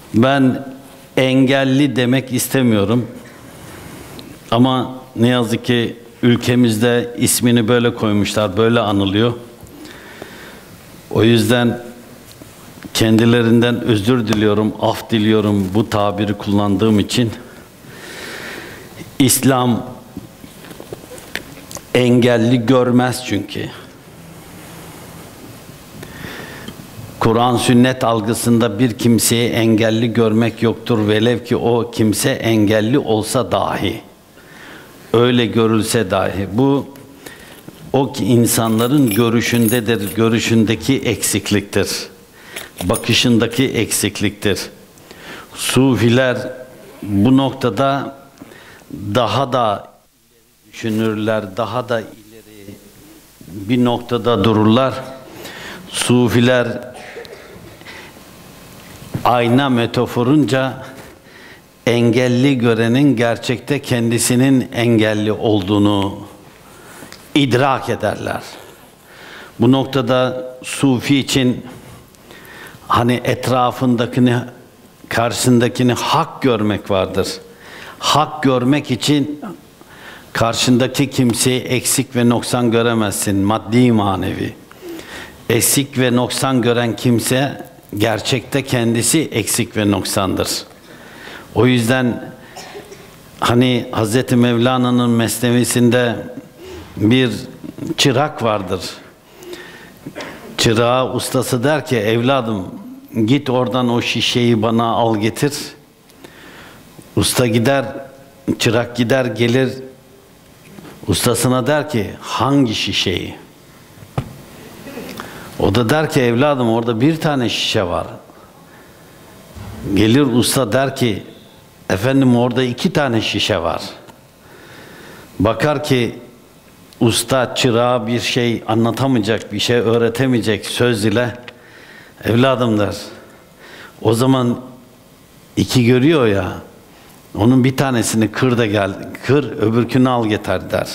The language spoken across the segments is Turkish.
Ben engelli demek istemiyorum. Ama ne yazık ki ülkemizde ismini böyle koymuşlar, böyle anılıyor. O yüzden kendilerinden özür diliyorum, af diliyorum bu tabiri kullandığım için. İslam engelli görmez çünkü. Kur'an sünnet algısında bir kimseyi engelli görmek yoktur. Velev ki o kimse engelli olsa dahi. Öyle görülse dahi. Bu o insanların görüşündedir. Görüşündeki eksikliktir. Bakışındaki eksikliktir. Sufiler bu noktada daha da düşünürler, daha da ileri bir noktada dururlar. Sufiler ayna metaforunca engelli görenin gerçekte kendisinin engelli olduğunu idrak ederler. Bu noktada Sufi için hani etrafındakini, karşısındakini hak görmek vardır. Hak görmek için karşındaki kimseyi eksik ve noksan göremezsin, maddi manevi. Eksik ve noksan gören kimse gerçekte kendisi eksik ve noksandır. O yüzden hani Hz. Mevlana'nın Mesnevisinde bir çırak vardır. Çırağa ustası der ki, evladım git oradan o şişeyi bana al getir. Usta gider, çırak gider gelir ustasına der ki, hangi şişeyi? O da der ki, evladım orada bir tane şişe var. Gelir usta der ki, efendim orada 2 tane şişe var. Bakar ki usta çırağa bir şey anlatamayacak, bir şey öğretemeyecek söz ile, evladım der. O zaman 2 görüyor ya, onun bir tanesini kır da gel, kır öbürkünü al getir der.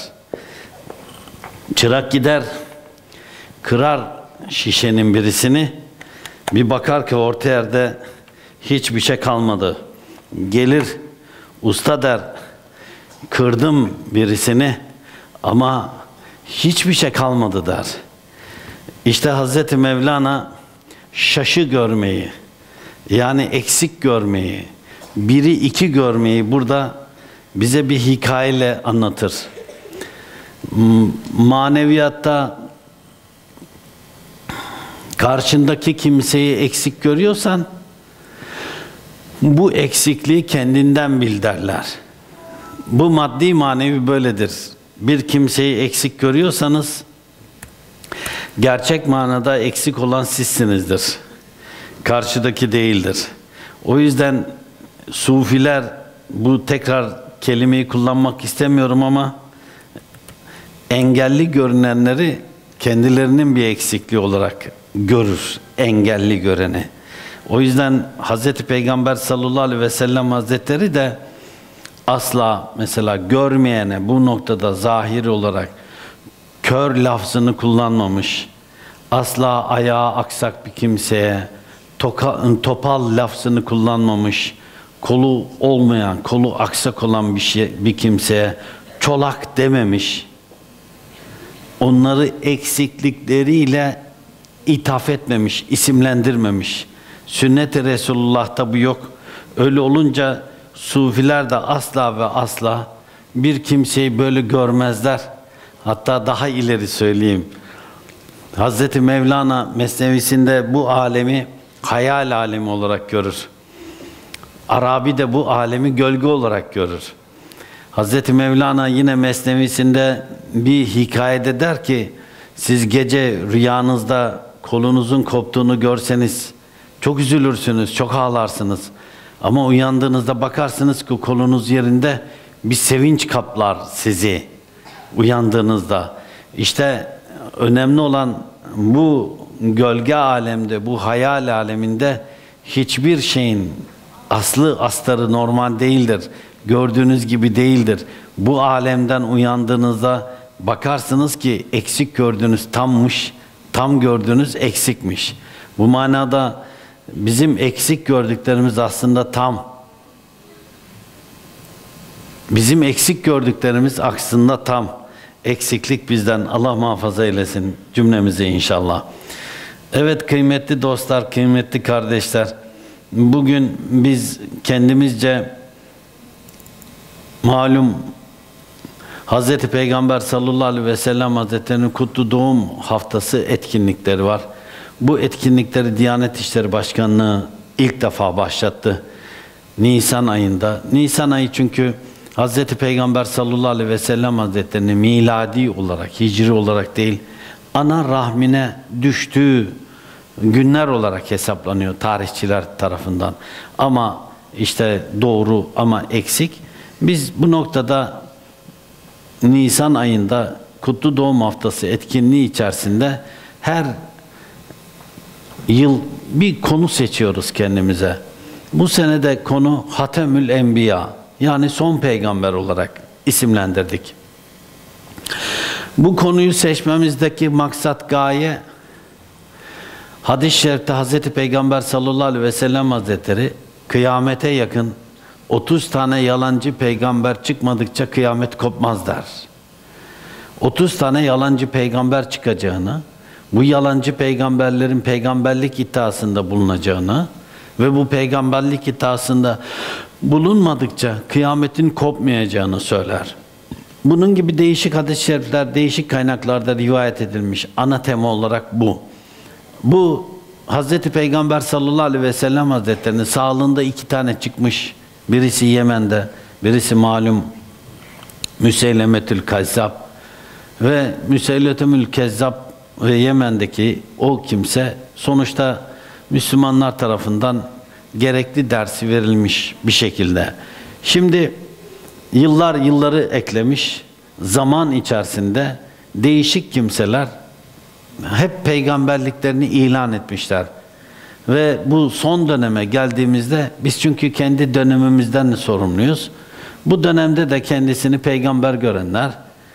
Çırak gider, kırar şişenin birisini, bir bakar ki orta yerde hiçbir şey kalmadı. Gelir usta der, kırdım birisini ama hiçbir şey kalmadı der. İşte Hazreti Mevlana şaşı görmeyi, yani eksik görmeyi, 1'i 2 görmeyi burada bize bir hikayeyle anlatır. Maneviyatta karşındaki kimseyi eksik görüyorsan bu eksikliği kendinden bil derler. Bu maddi manevi böyledir. Bir kimseyi eksik görüyorsanız gerçek manada eksik olan sizsinizdir. Karşıdaki değildir. O yüzden Sufiler, bu tekrar kelimeyi kullanmak istemiyorum ama engelli görünenleri kendilerinin bir eksikliği olarak görür, engelli göreni. O yüzden Hz. Peygamber sallallahu aleyhi ve sellem Hazretleri de asla mesela görmeyene bu noktada zahiri olarak kör lafzını kullanmamış, asla ayağı aksak bir kimseye topal lafzını kullanmamış, kolu olmayan, kolu aksak olan bir kimseye çolak dememiş, onları eksiklikleriyle ithaf etmemiş, isimlendirmemiş. Sünnet-i Resulullah'ta bu yok. Öyle olunca Sufiler de asla ve asla bir kimseyi böyle görmezler. Hatta daha ileri söyleyeyim. Hazreti Mevlana Mesnevisinde bu alemi hayal alemi olarak görür. Arabi de bu alemi gölge olarak görür. Hazreti Mevlana yine Mesnevisinde bir hikayede der ki, siz gece rüyanızda kolunuzun koptuğunu görseniz çok üzülürsünüz, çok ağlarsınız. Ama uyandığınızda bakarsınız ki kolunuz yerinde, bir sevinç kaplar sizi uyandığınızda. İşte önemli olan bu gölge alemde, bu hayal aleminde hiçbir şeyin aslı astarı normal değildir. Gördüğünüz gibi değildir. Bu alemden uyandığınızda bakarsınız ki eksik gördüğünüz tammış, tam gördüğünüz eksikmiş. Bu manada bizim eksik gördüklerimiz aslında tam. Bizim eksik gördüklerimiz aslında tam. Eksiklik bizden. Allah muhafaza eylesin cümlemizi inşallah. Evet kıymetli dostlar, kıymetli kardeşler. Bugün biz kendimizce malum Hz. Peygamber sallallahu aleyhi ve sellem Hazretleri'nin kutlu doğum haftası etkinlikleri var. Bu etkinlikleri Diyanet İşleri Başkanlığı ilk defa başlattı. Nisan ayında. Nisan ayı çünkü Hz. Peygamber sallallahu aleyhi ve sellem Hazretleri'nin miladi olarak, hicri olarak değil, ana rahmine düştüğü günler olarak hesaplanıyor tarihçiler tarafından. Ama işte doğru ama eksik. Biz bu noktada Nisan ayında Kutlu Doğum Haftası etkinliği içerisinde her yıl bir konu seçiyoruz kendimize. Bu sene de konu Hatemül Enbiya, yani son peygamber olarak isimlendirdik. Bu konuyu seçmemizdeki maksat, gaye, hadis-i şerifte Hz. Peygamber sallallahu aleyhi ve sellem Hazretleri kıyamete yakın 30 tane yalancı peygamber çıkmadıkça kıyamet kopmaz der. 30 tane yalancı peygamber çıkacağını, bu yalancı peygamberlerin peygamberlik iddiasında bulunacağını ve bu peygamberlik iddiasında bulunmadıkça kıyametin kopmayacağını söyler. Bunun gibi değişik hadis-i şerifler, değişik kaynaklarda rivayet edilmiş. Ana tema olarak bu. Bu Hz. Peygamber sallallahu aleyhi ve sellem Hazretleri'nin sağlığında 2 tane çıkmış. Birisi Yemen'de, birisi malum Müseylemetül Kezzab. Ve Müseylemetül Kezzab ve Yemen'deki o kimse sonuçta Müslümanlar tarafından gerekli dersi verilmiş bir şekilde. Şimdi yıllar yılları eklemiş, zaman içerisinde değişik kimseler hep peygamberliklerini ilan etmişler. Ve bu son döneme geldiğimizde biz çünkü kendi dönemimizden de sorumluyuz. Bu dönemde de kendisini peygamber görenler,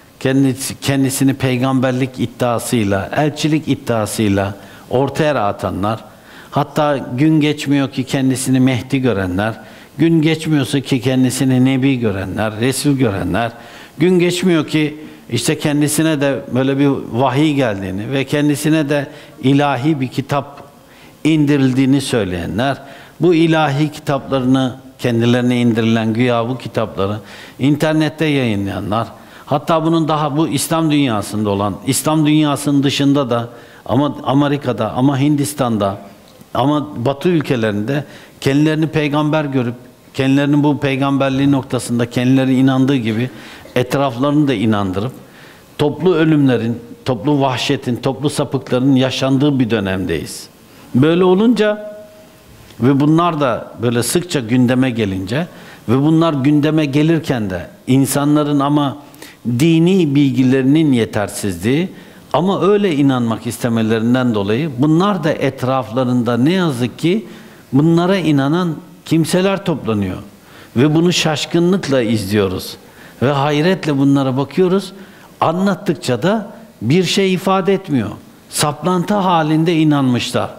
kendisini peygamberlik iddiasıyla, elçilik iddiasıyla ortaya atanlar, hatta gün geçmiyor ki kendisini Mehdi görenler, gün geçmiyorsa ki kendisini Nebi görenler, Resul görenler, gün geçmiyor ki işte kendisine de böyle bir vahiy geldiğini ve kendisine de ilahi bir kitap indirildiğini söyleyenler, bu ilahi kitaplarını, kendilerine indirilen güya bu kitapları internette yayınlayanlar, hatta bunun daha bu İslam dünyasında olan, İslam dünyasının dışında da ama Amerika'da, ama Hindistan'da, ama Batı ülkelerinde kendilerini peygamber görüp, kendilerinin bu peygamberliği noktasında kendileri inandığı gibi etraflarını da inandırıp, toplu ölümlerin, toplu vahşetin, toplu sapıkların yaşandığı bir dönemdeyiz. Böyle olunca ve bunlar da böyle sıkça gündeme gelince ve bunlar gündeme gelirken de insanların ama dini bilgilerinin yetersizliği ama öyle inanmak istemelerinden dolayı bunlar da etraflarında ne yazık ki bunlara inanan kimseler toplanıyor. Ve bunu şaşkınlıkla izliyoruz. Ve hayretle bunlara bakıyoruz. Anlattıkça da bir şey ifade etmiyor. Saplantı halinde inanmışlar.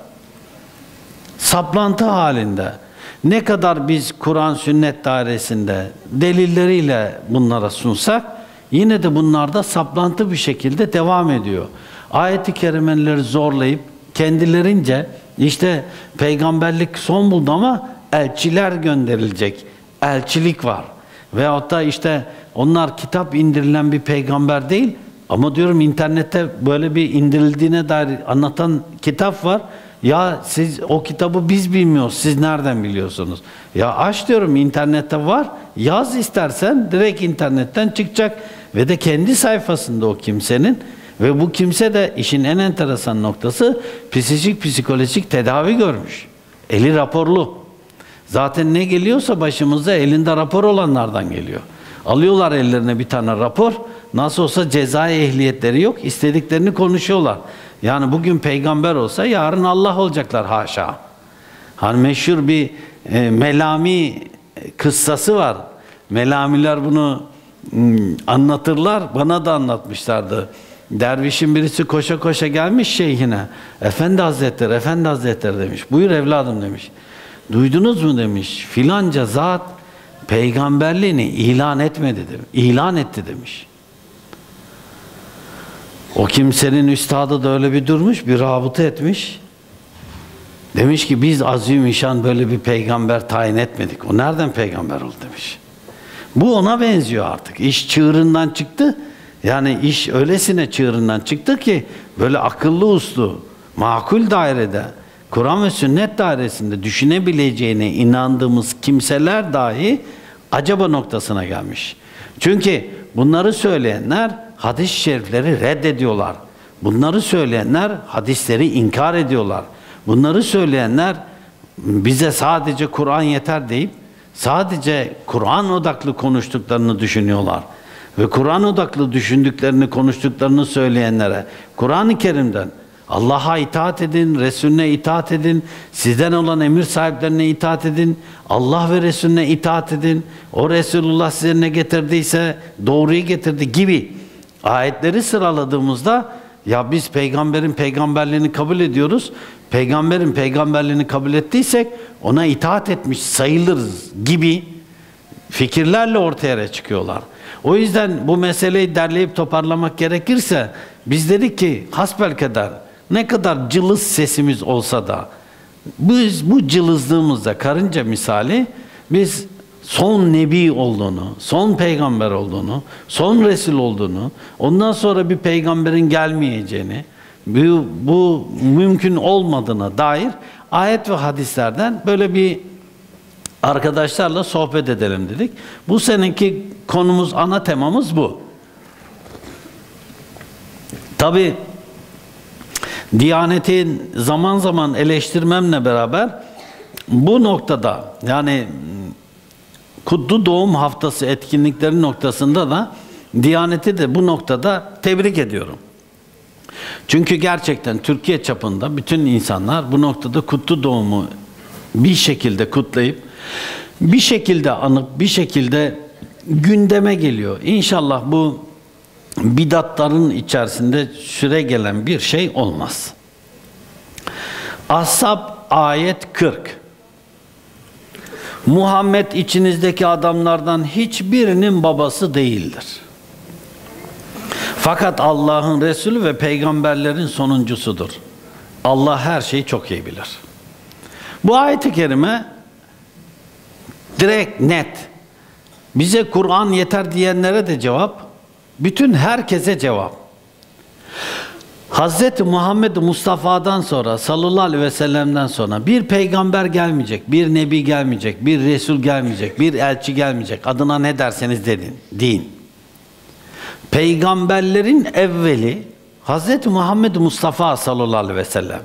Saplantı halinde. Ne kadar biz Kur'an sünnet dairesinde delilleriyle bunlara sunsak, yine de bunlarda saplantı bir şekilde devam ediyor. Ayet-i kerimeleri zorlayıp kendilerince işte peygamberlik son buldu ama elçiler gönderilecek. Elçilik var. Veyahut da işte onlar kitap indirilen bir peygamber değil ama diyorum internette böyle bir indirildiğine dair anlatan kitap var. Ya siz o kitabı biz bilmiyoruz. Siz nereden biliyorsunuz? Ya aç diyorum, internette var. Yaz istersen direkt internetten çıkacak. Ve de kendi sayfasında o kimsenin. Ve bu kimse de işin en enteresan noktası psikolojik tedavi görmüş. Eli raporlu. Zaten ne geliyorsa başımıza elinde rapor olanlardan geliyor. Alıyorlar ellerine bir tane rapor. Nasıl olsa cezai ehliyetleri yok. İstediklerini konuşuyorlar. Yani bugün peygamber olsa yarın Allah olacaklar haşa. Hani meşhur bir Melami kıssası var. Melamiler bunu anlatırlar. Bana da anlatmışlardı. dervişin birisi koşa koşa gelmiş şeyhine. Efendi Hazretleri, Efendi Hazretleri demiş. Buyur evladım demiş. Duydunuz mu demiş. Filanca zat peygamberliğini ilan etmedi demiş. İlan etti demiş. O kimsenin üstadı da öyle bir durmuş, bir rabıta etmiş. Demiş ki biz azim-i-şan böyle bir peygamber tayin etmedik. O nereden peygamber oldu demiş. Bu ona benziyor artık. İş çığırından çıktı. Yani iş öylesine çığırından çıktı ki böyle akıllı uslu, makul dairede, Kur'an ve sünnet dairesinde düşünebileceğine inandığımız kimseler dahi acaba noktasına gelmiş. Çünkü bunları söyleyenler hadis-i şerifleri reddediyorlar. Bunları söyleyenler hadisleri inkar ediyorlar. Bunları söyleyenler bize sadece Kur'an yeter deyip sadece Kur'an odaklı konuştuklarını düşünüyorlar. Ve Kur'an odaklı düşündüklerini, konuştuklarını söyleyenlere Kur'an-ı Kerim'den Allah'a itaat edin, Resulüne itaat edin, sizden olan emir sahiplerine itaat edin, Allah ve Resulüne itaat edin, o Resulullah size ne getirdiyse doğruyu getirdi gibi ayetleri sıraladığımızda ya biz peygamberin peygamberliğini kabul ediyoruz, peygamberin peygamberliğini kabul ettiysek ona itaat etmiş sayılırız gibi fikirlerle ortaya çıkıyorlar. O yüzden bu meseleyi derleyip toparlamak gerekirse biz dedik ki hasbelkader ne kadar cılız sesimiz olsa da biz bu cılızlığımızda karınca misali biz son nebi olduğunu, son peygamber olduğunu, son resul olduğunu, ondan sonra bir peygamberin gelmeyeceğini, bu mümkün olmadığına dair ayet ve hadislerden böyle bir arkadaşlarla sohbet edelim dedik. Bu seneki konumuz, ana temamız bu. Tabi Diyanet'in zaman zaman eleştirmemle beraber bu noktada yani Kutlu Doğum Haftası etkinlikleri noktasında da Diyanet'i de bu noktada tebrik ediyorum. Çünkü gerçekten Türkiye çapında bütün insanlar bu noktada Kutlu Doğum'u bir şekilde kutlayıp bir şekilde anıp bir şekilde gündeme geliyor. İnşallah bu bidatların içerisinde süre gelen bir şey olmaz. Ashab ayet 40. Muhammed içinizdeki adamlardan hiçbirinin babası değildir. Fakat Allah'ın Resulü ve peygamberlerin sonuncusudur. Allah her şeyi çok iyi bilir. Bu ayet-i kerime direkt, net. Bize Kur'an yeter diyenlere de cevap, bütün herkese cevap. Hz. Muhammed Mustafa'dan sonra, sallallahu aleyhi ve sellem'den sonra bir peygamber gelmeyecek, bir nebi gelmeyecek, bir resul gelmeyecek, bir elçi gelmeyecek. Adına ne derseniz deyin. Peygamberlerin evveli Hz. Muhammed Mustafa sallallahu aleyhi ve sellem.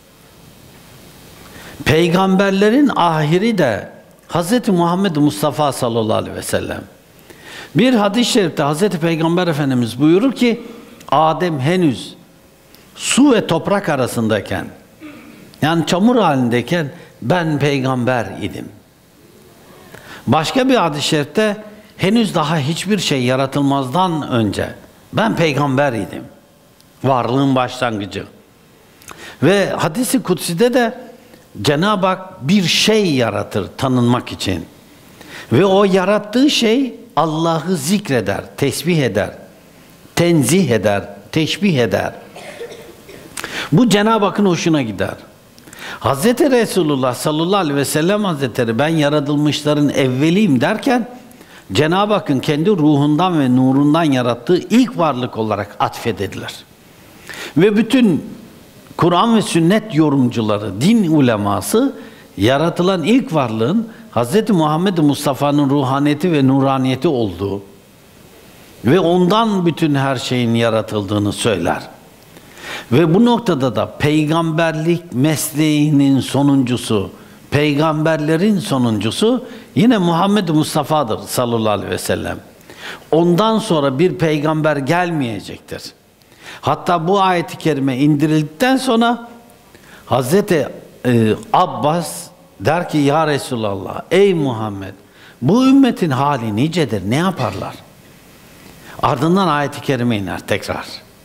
Peygamberlerin ahiri de Hz. Muhammed Mustafa sallallahu aleyhi ve sellem. Bir hadis-i şerifte Hz. Peygamber Efendimiz buyurur ki Adem henüz su ve toprak arasındayken, yani çamur halindeyken ben peygamber idim. Başka bir hadis-i şerifte henüz daha hiçbir şey yaratılmazdan önce ben peygamber idim. Varlığın başlangıcı. Ve hadis-i kutside de Cenab-ı Hak bir şey yaratır tanınmak için. Ve o yarattığı şey Allah'ı zikreder, tesbih eder, tenzih eder, teşbih eder. Bu Cenab-ı Hakk'ın hoşuna gider. Hz. Resulullah sallallahu aleyhi ve sellem Hazretleri ben yaratılmışların evveliyim derken Cenab-ı Hakk'ın kendi ruhundan ve nurundan yarattığı ilk varlık olarak atfedildiler. Ve bütün Kur'an ve sünnet yorumcuları, din uleması yaratılan ilk varlığın Hz. Muhammed Mustafa'nın ruhaniyeti ve nuraniyeti olduğu ve ondan bütün her şeyin yaratıldığını söyler. Ve bu noktada da peygamberlik mesleğinin sonuncusu, peygamberlerin sonuncusu yine Muhammed Mustafa'dır sallallahu aleyhi ve sellem. Ondan sonra bir peygamber gelmeyecektir. Hatta bu ayet-i kerime indirildikten sonra Hazreti Abbas der ki ya Resulallah, ey Muhammed bu ümmetin hali nicedir, ne yaparlar? Ardından ayet-i kerime iner tekrar.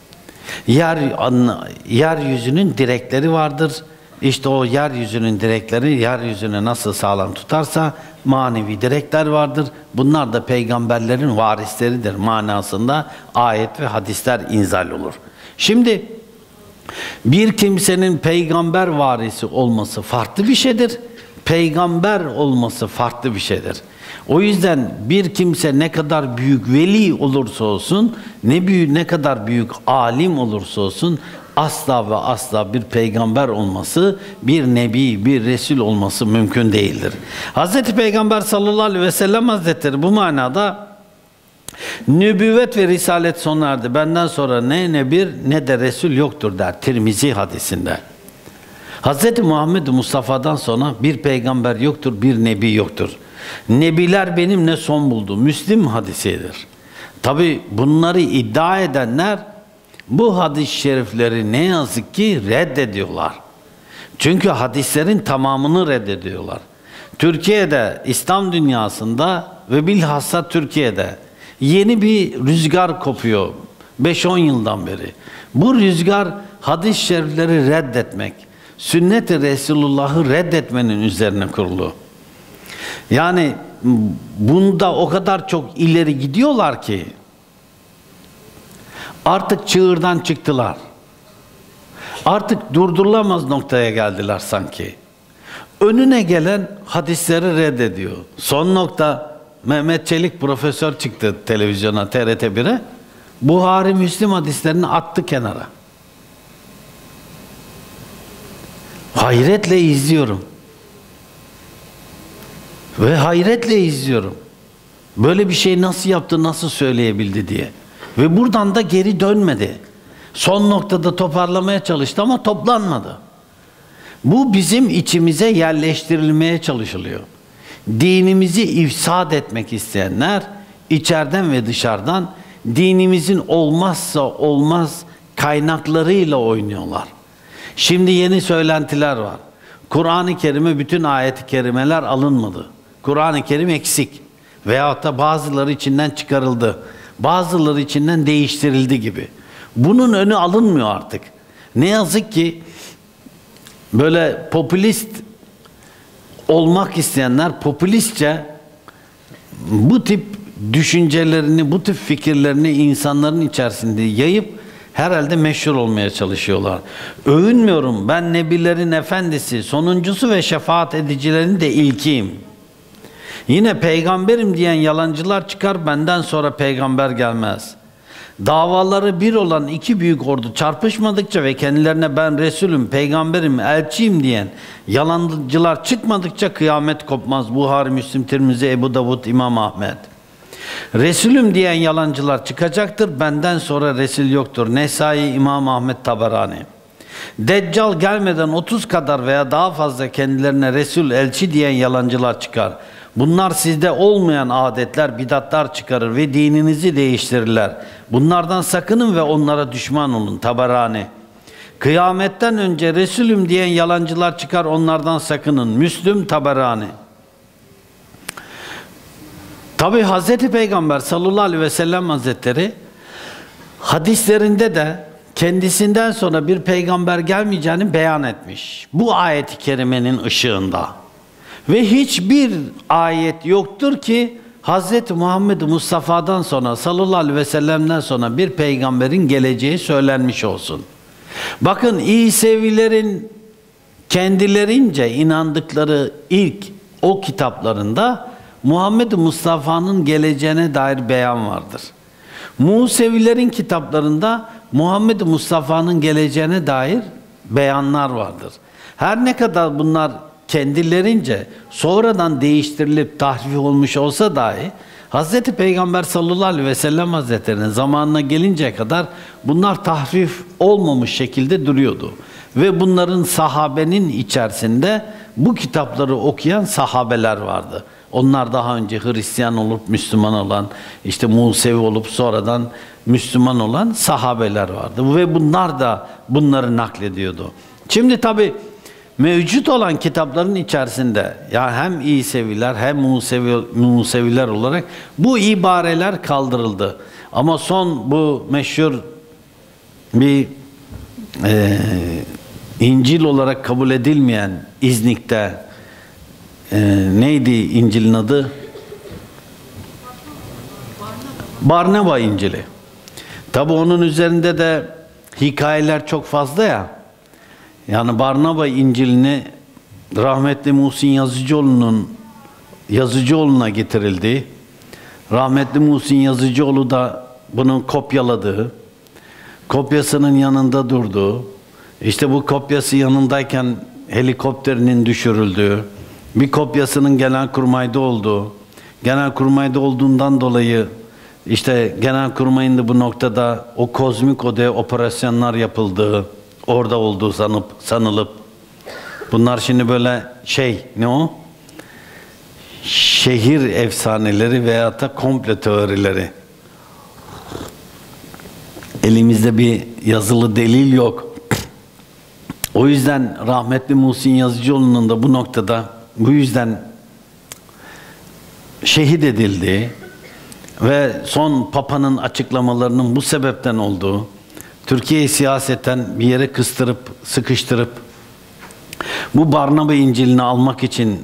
Yeryüzünün direkleri vardır. İşte o yeryüzünün direkleri yeryüzünü nasıl sağlam tutarsa manevi direkler vardır. Bunlar da peygamberlerin varisleridir manasında ayet ve hadisler inzal olur. Şimdi bir kimsenin peygamber varisi olması farklı bir şeydir. Peygamber olması farklı bir şeydir. O yüzden bir kimse ne kadar büyük veli olursa olsun, ne kadar büyük alim olursa olsun, asla ve asla bir peygamber olması, bir nebi, bir resul olması mümkün değildir. Hz. Peygamber sallallahu aleyhi ve sellem Hazretleri bu manada nübüvvet ve risalet sona erdi. Benden sonra ne nebi ne de resul yoktur der Tirmizi hadisinde. Hz. Muhammed Mustafa'dan sonra bir peygamber yoktur, bir nebi yoktur. Nebiler benimle son buldu. Müslim hadisidir. Tabi bunları iddia edenler bu hadis-i şerifleri ne yazık ki reddediyorlar. Çünkü hadislerin tamamını reddediyorlar. Türkiye'de, İslam dünyasında ve bilhassa Türkiye'de yeni bir rüzgar kopuyor 5-10 yıldan beri. Bu rüzgar hadis-i şerifleri reddetmek, sünnet-i Resulullah'ı reddetmenin üzerine kurulu. Yani bunda o kadar çok ileri gidiyorlar ki artık çığırdan çıktılar. Artık durdurulamaz noktaya geldiler sanki. Önüne gelen hadisleri reddediyor. Son nokta Mehmet Çelik profesör çıktı televizyona TRT 1'e. Buhari Müslim hadislerini attı kenara. Hayretle izliyorum. Ve hayretle izliyorum. Böyle bir şey nasıl yaptı, nasıl söyleyebildi diye. Ve buradan da geri dönmedi. Son noktada toparlamaya çalıştı ama toplanmadı. Bu bizim içimize yerleştirilmeye çalışılıyor. Dinimizi ifsad etmek isteyenler içeriden ve dışarıdan dinimizin olmazsa olmaz kaynaklarıyla oynuyorlar. Şimdi yeni söylentiler var. Kur'an-ı Kerim'e bütün ayet-i kerimeler alınmadı. Kur'an-ı Kerim eksik. Veyahut da bazıları içinden çıkarıldı. Bazıları içinden değiştirildi gibi. Bunun önü alınmıyor artık. Ne yazık ki böyle popülist olmak isteyenler popülistçe bu tip düşüncelerini, bu tip fikirlerini insanların içerisinde yayıp herhalde meşhur olmaya çalışıyorlar. Övünmüyorum, ben nebilerin efendisi, sonuncusu ve şefaat edicilerin de ilkiyim. Yine peygamberim diyen yalancılar çıkar, benden sonra peygamber gelmez. Davaları bir olan iki büyük ordu çarpışmadıkça ve kendilerine ben Resulüm, peygamberim, elçiyim diyen yalancılar çıkmadıkça kıyamet kopmaz. Buhari, Müslim, Tirmizi, Ebu Davud, İmam Ahmed. Resulüm diyen yalancılar çıkacaktır, benden sonra Resul yoktur. Nesai, İmam Ahmed, Taberani. Deccal gelmeden 30 kadar veya daha fazla kendilerine Resul, elçi diyen yalancılar çıkar. Bunlar sizde olmayan adetler, bidatlar çıkarır ve dininizi değiştirirler. Bunlardan sakının ve onlara düşman olun. Taberani. Kıyametten önce Resulüm diyen yalancılar çıkar, onlardan sakının. Müslüm, Taberani. Tabi Hz. Peygamber sallallahu aleyhi ve sellem Hazretleri hadislerinde de kendisinden sonra bir peygamber gelmeyeceğini beyan etmiş. Bu ayet-i kerimenin ışığında. Ve hiçbir ayet yoktur ki Hz. Muhammed Mustafa'dan sonra sallallahu aleyhi ve sellem'den sonra bir peygamberin geleceği söylenmiş olsun. Bakın İsevilerin kendilerince inandıkları ilk o kitaplarında Muhammed Mustafa'nın geleceğine dair beyan vardır. Musevilerin kitaplarında Muhammed Mustafa'nın geleceğine dair beyanlar vardır. Her ne kadar bunlar kendilerince sonradan değiştirilip tahrif olmuş olsa dahi Hz. Peygamber sallallahu aleyhi ve sellem Hazretleri'nin zamanına gelinceye kadar bunlar tahrif olmamış şekilde duruyordu. Ve bunların sahabenin içerisinde bu kitapları okuyan sahabeler vardı. Onlar daha önce Hristiyan olup Müslüman olan, işte Musevi olup sonradan Müslüman olan sahabeler vardı. Ve bunlar da bunları naklediyordu. Şimdi tabi mevcut olan kitapların içerisinde ya hem İseviler hem Museviler olarak bu ibareler kaldırıldı. Ama son bu meşhur bir İncil olarak kabul edilmeyen İznik'te neydi İncil'in adı? Barnaba İncil'i. Tabi onun üzerinde de hikayeler çok fazla ya. Yani Barnaba İncil'ini rahmetli Muhsin Yazıcıoğlu'na getirildi. Rahmetli Muhsin Yazıcıoğlu da bunun kopyaladığı, kopyasının yanında durduğu, işte bu kopyası yanındayken helikopterinin düşürüldüğü, bir kopyasının Genelkurmay'da olduğu, Genelkurmay'da olduğundan dolayı işte Genelkurmay'ın da bu noktada o kozmik odaya operasyonlar yapıldığı, orada olduğu sanılıp, bunlar şimdi böyle ne o? Şehir efsaneleri veyahut da komplo teorileri. Elimizde bir yazılı delil yok. O yüzden rahmetli Muhsin Yazıcıoğlu'nun da bu noktada bu yüzden şehit edildiği ve son Papa'nın açıklamalarının bu sebepten olduğu, Türkiye'yi siyaseten bir yere sıkıştırıp bu Barnaba İncil'ini almak için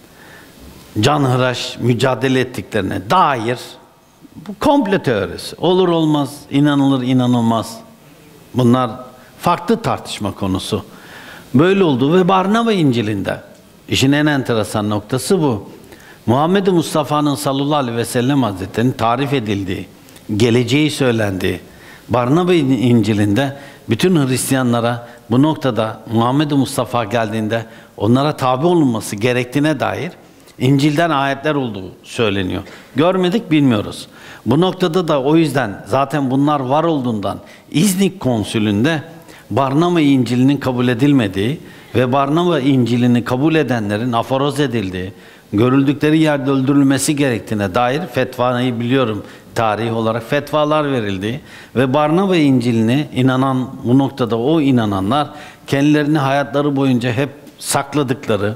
canhıraş mücadele ettiklerine dair bu komplo teorisi. Olur olmaz, inanılır inanılmaz. Bunlar farklı tartışma konusu. Böyle oldu ve Barnaba İncil'inde işin en enteresan noktası bu. Muhammed Mustafa'nın sallallahu aleyhi ve sellem Hazretleri'nin tarif edildiği, geleceği söylendiği Barnaba İncil'inde bütün Hristiyanlara bu noktada Muhammed Mustafa geldiğinde onlara tabi olunması gerektiğine dair İncil'den ayetler olduğu söyleniyor. Görmedik, bilmiyoruz. Bu noktada da o yüzden zaten bunlar var olduğundan İznik Konsülü'nde Barnaba İncil'inin kabul edilmediği ve Barnaba İncil'ini kabul edenlerin aforoz edildiği, görüldükleri yerde öldürülmesi gerektiğine dair fetvayı biliyorum, tarihi olarak fetvalar verildi ve Barnaba İncil'ine inanan, bu noktada o inananlar kendilerini hayatları boyunca hep sakladıkları,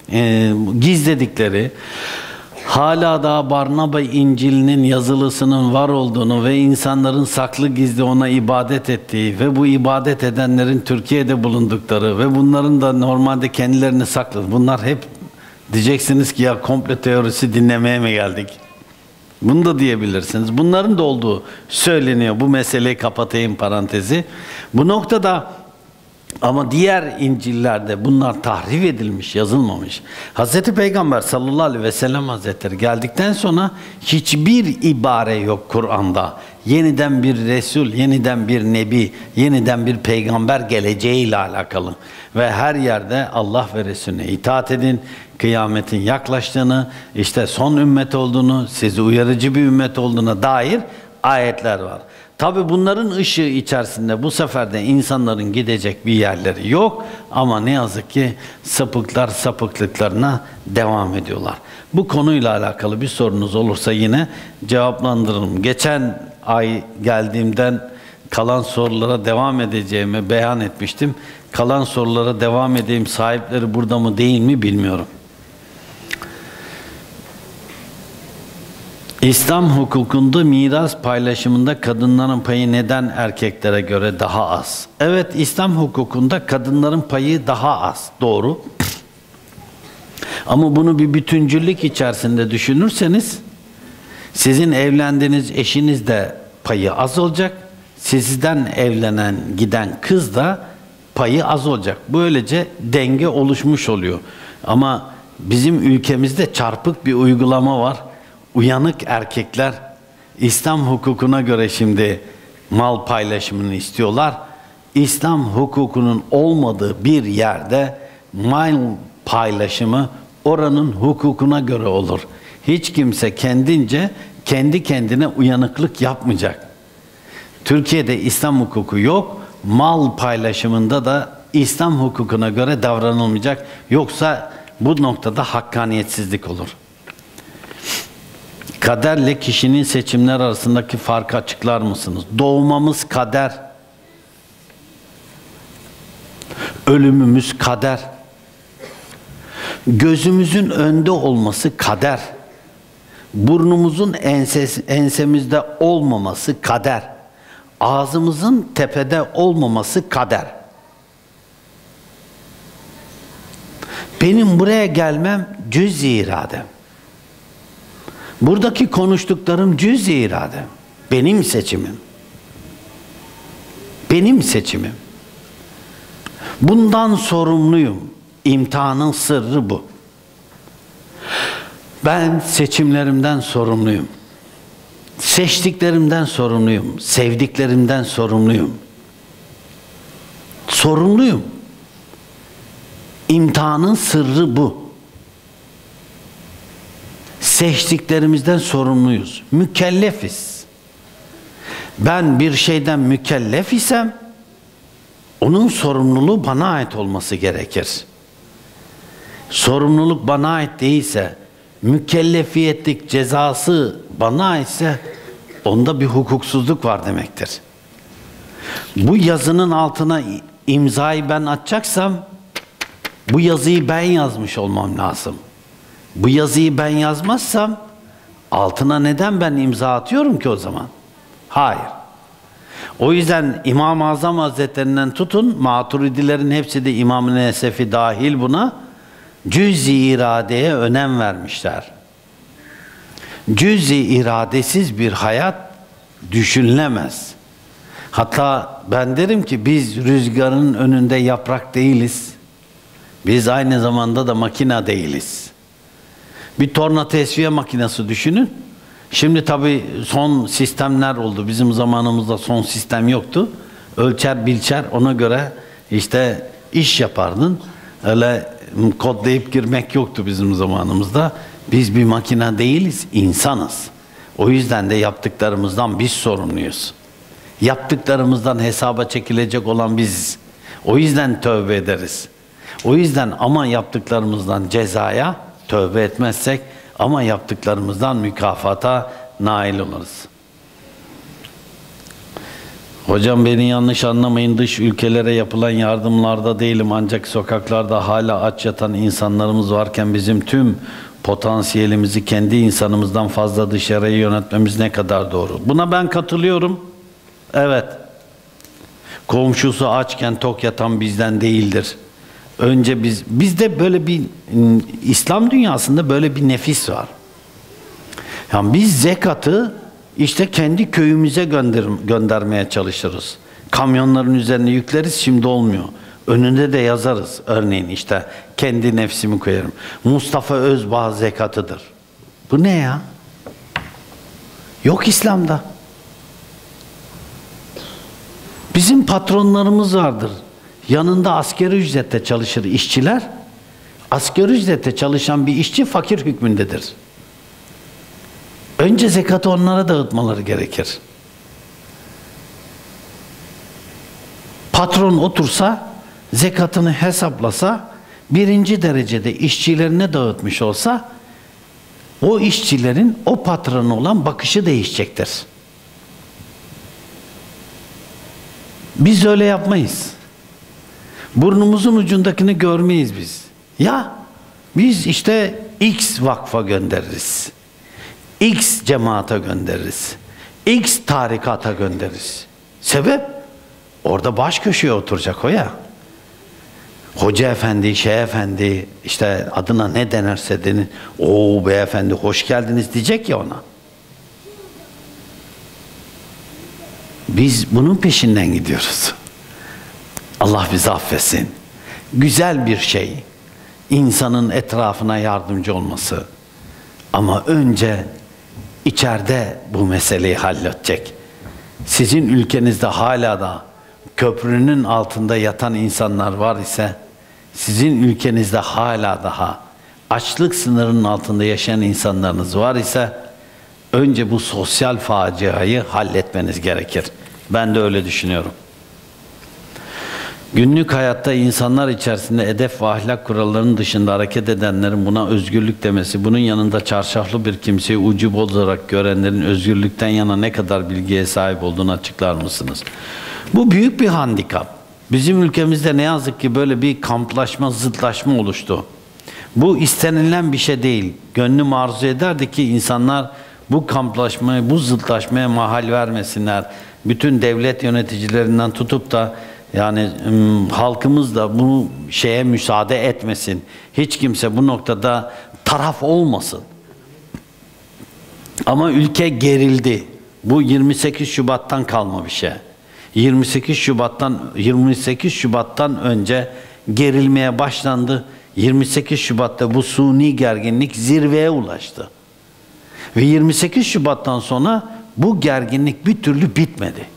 gizledikleri, hala daha Barnaba İncil'inin yazılısının var olduğunu ve insanların saklı gizli ona ibadet ettiği ve bu ibadet edenlerin Türkiye'de bulundukları ve bunların da normalde kendilerini sakladı. Bunlar hep diyeceksiniz ki ya komplo teorisi dinlemeye mi geldik? Bunu da diyebilirsiniz. Bunların da olduğu söyleniyor. Bu meseleyi kapatayım, parantezi. Bu noktada ama diğer İncil'lerde bunlar tahrif edilmiş, yazılmamış. Hz. Peygamber sallallahu aleyhi ve sellem Hazretleri geldikten sonra hiçbir ibare yok Kur'an'da. Yeniden bir Resul, yeniden bir Nebi, yeniden bir peygamber geleceğiyle alakalı. Ve her yerde Allah ve Resulüne itaat edin, kıyametin yaklaştığını, işte son ümmet olduğunu, sizi uyarıcı bir ümmet olduğuna dair ayetler var. Tabi bunların ışığı içerisinde bu sefer de insanların gidecek bir yerleri yok ama ne yazık ki sapıklar sapıklıklarına devam ediyorlar. Bu konuyla alakalı bir sorunuz olursa yine cevaplandırırım. Geçen ay geldiğimden kalan sorulara devam edeceğimi beyan etmiştim. Kalan sorulara devam edeyim. Sahipleri burada mı değil mi bilmiyorum. İslam hukukunda miras paylaşımında kadınların payı neden erkeklere göre daha az? Evet, İslam hukukunda kadınların payı daha az. Doğru. Ama bunu bir bütüncüllük içerisinde düşünürseniz sizin evlendiğiniz eşiniz de payı az olacak. Sizden evlenen giden kız da payı az olacak. Böylece denge oluşmuş oluyor. Ama bizim ülkemizde çarpık bir uygulama var. Uyanık erkekler İslam hukukuna göre şimdi mal paylaşımını istiyorlar. İslam hukukunun olmadığı bir yerde mal paylaşımı oranın hukukuna göre olur. Hiç kimse kendince kendi kendine uyanıklık yapmayacak. Türkiye'de İslam hukuku yok. Mal paylaşımında da İslam hukukuna göre davranılmayacak. Yoksa bu noktada hakkaniyetsizlik olur. Kaderle kişinin seçimler arasındaki farkı açıklar mısınız? Doğmamız kader. Ölümümüz kader. Gözümüzün önde olması kader. Burnumuzun ensemizde olmaması kader. ağzımızın tepede olmaması kader. Benim buraya gelmem cüz-i iradem. Buradaki konuştuklarım cüz-i iradem. Benim seçimim. Benim seçimim. Bundan sorumluyum. İmtihanın sırrı bu. Ben seçimlerimden sorumluyum. Seçtiklerimden sorumluyum. Sevdiklerimden sorumluyum. Sorumluyum. İmtihanın sırrı bu. Seçtiklerimizden sorumluyuz. Mükellefiz. Ben bir şeyden mükellef isem onun sorumluluğu bana ait olması gerekir. Sorumluluk bana ait değilse, mükellefiyetlik cezası bana aitse onda bir hukuksuzluk var demektir. Bu yazının altına imzayı ben atacaksam bu yazıyı ben yazmış olmam lazım. Bu yazıyı ben yazmazsam altına neden ben imza atıyorum ki o zaman? Hayır. O yüzden İmam-ı Azam Hazretlerinden tutun, Maturidilerin hepsi de İmam-ı Nesefi dahil buna cüz-i iradeye önem vermişler. Cüz-i iradesiz bir hayat düşünülemez. Hatta ben derim ki biz rüzgarın önünde yaprak değiliz. Biz aynı zamanda da makina değiliz. Bir torna tesviye makinesi düşünün. Şimdi tabii son sistemler oldu. Bizim zamanımızda son sistem yoktu. Ölçer, bilçer, ona göre işte iş yapardın. Öyle kodlayıp girmek yoktu bizim zamanımızda. Biz bir makine değiliz, insanız. O yüzden de yaptıklarımızdan biz sorumluyuz. Yaptıklarımızdan hesaba çekilecek olan biziz. O yüzden tövbe ederiz. O yüzden ama yaptıklarımızdan cezaya tövbe etmezsek ama yaptıklarımızdan mükafata nail oluruz. Hocam beni yanlış anlamayın, dış ülkelere yapılan yardımlarda değilim ancak sokaklarda hala aç yatan insanlarımız varken bizim tüm potansiyelimizi kendi insanımızdan fazla dışarıya yönetmemiz ne kadar doğru? Buna ben katılıyorum. Evet. Komşusu açken tok yatan bizden değildir. Önce bizde böyle bir İslam dünyasında böyle bir nefis var. Yani biz zekatı işte kendi köyümüze göndermeye çalışırız. Kamyonların üzerine yükleriz, şimdi olmuyor. Önünde de yazarız. Örneğin işte kendi nefsimi koyarım. Mustafa Özbağ zekatıdır. Bu ne ya? Yok İslam'da. Bizim patronlarımız vardır. Yanında asgari ücretle çalışır işçiler. Asgari ücretle çalışan bir işçi fakir hükmündedir. Önce zekatı onlara dağıtmaları gerekir. Patron otursa, zekatını hesaplasa, birinci derecede işçilerine dağıtmış olsa, o işçilerin o patrona olan bakışı değişecektir. Biz öyle yapmayız. Burnumuzun ucundakini görmeyiz biz. Ya biz işte X vakfa göndeririz. X cemaate göndeririz. X tarikata göndeririz. Sebep? Orada baş köşeye oturacak o ya. Hoca efendi, şeyh efendi, işte adına ne denerse denin. Oo beyefendi hoş geldiniz diyecek ya ona. Biz bunun peşinden gidiyoruz. Allah bizi affetsin. Güzel bir şey. İnsanın etrafına yardımcı olması. Ama önce içeride bu meseleyi halledecek. Sizin ülkenizde hala da köprünün altında yatan insanlar var ise, sizin ülkenizde hala daha açlık sınırının altında yaşayan insanlarınız var ise, önce bu sosyal faciayı halletmeniz gerekir. Ben de öyle düşünüyorum. Günlük hayatta insanlar içerisinde edep ve ahlak kurallarının dışında hareket edenlerin buna özgürlük demesi, bunun yanında çarşaflı bir kimseyi ucub olarak görenlerin özgürlükten yana ne kadar bilgiye sahip olduğunu açıklar mısınız? Bu büyük bir handikap. Bizim ülkemizde ne yazık ki böyle bir kamplaşma, zıtlaşma oluştu. Bu istenilen bir şey değil. Gönlüm arzu ederdi ki insanlar bu kamplaşmaya, bu zıtlaşmaya mahal vermesinler. bütün devlet yöneticilerinden tutup da yani halkımız da bu şeye müsaade etmesin. Hiç kimse bu noktada taraf olmasın. Ama ülke gerildi. Bu 28 Şubat'tan kalma bir şey. 28 Şubat'tan önce gerilmeye başlandı. 28 Şubat'ta bu suni gerginlik zirveye ulaştı. Ve 28 Şubat'tan sonra bu gerginlik bir türlü bitmedi.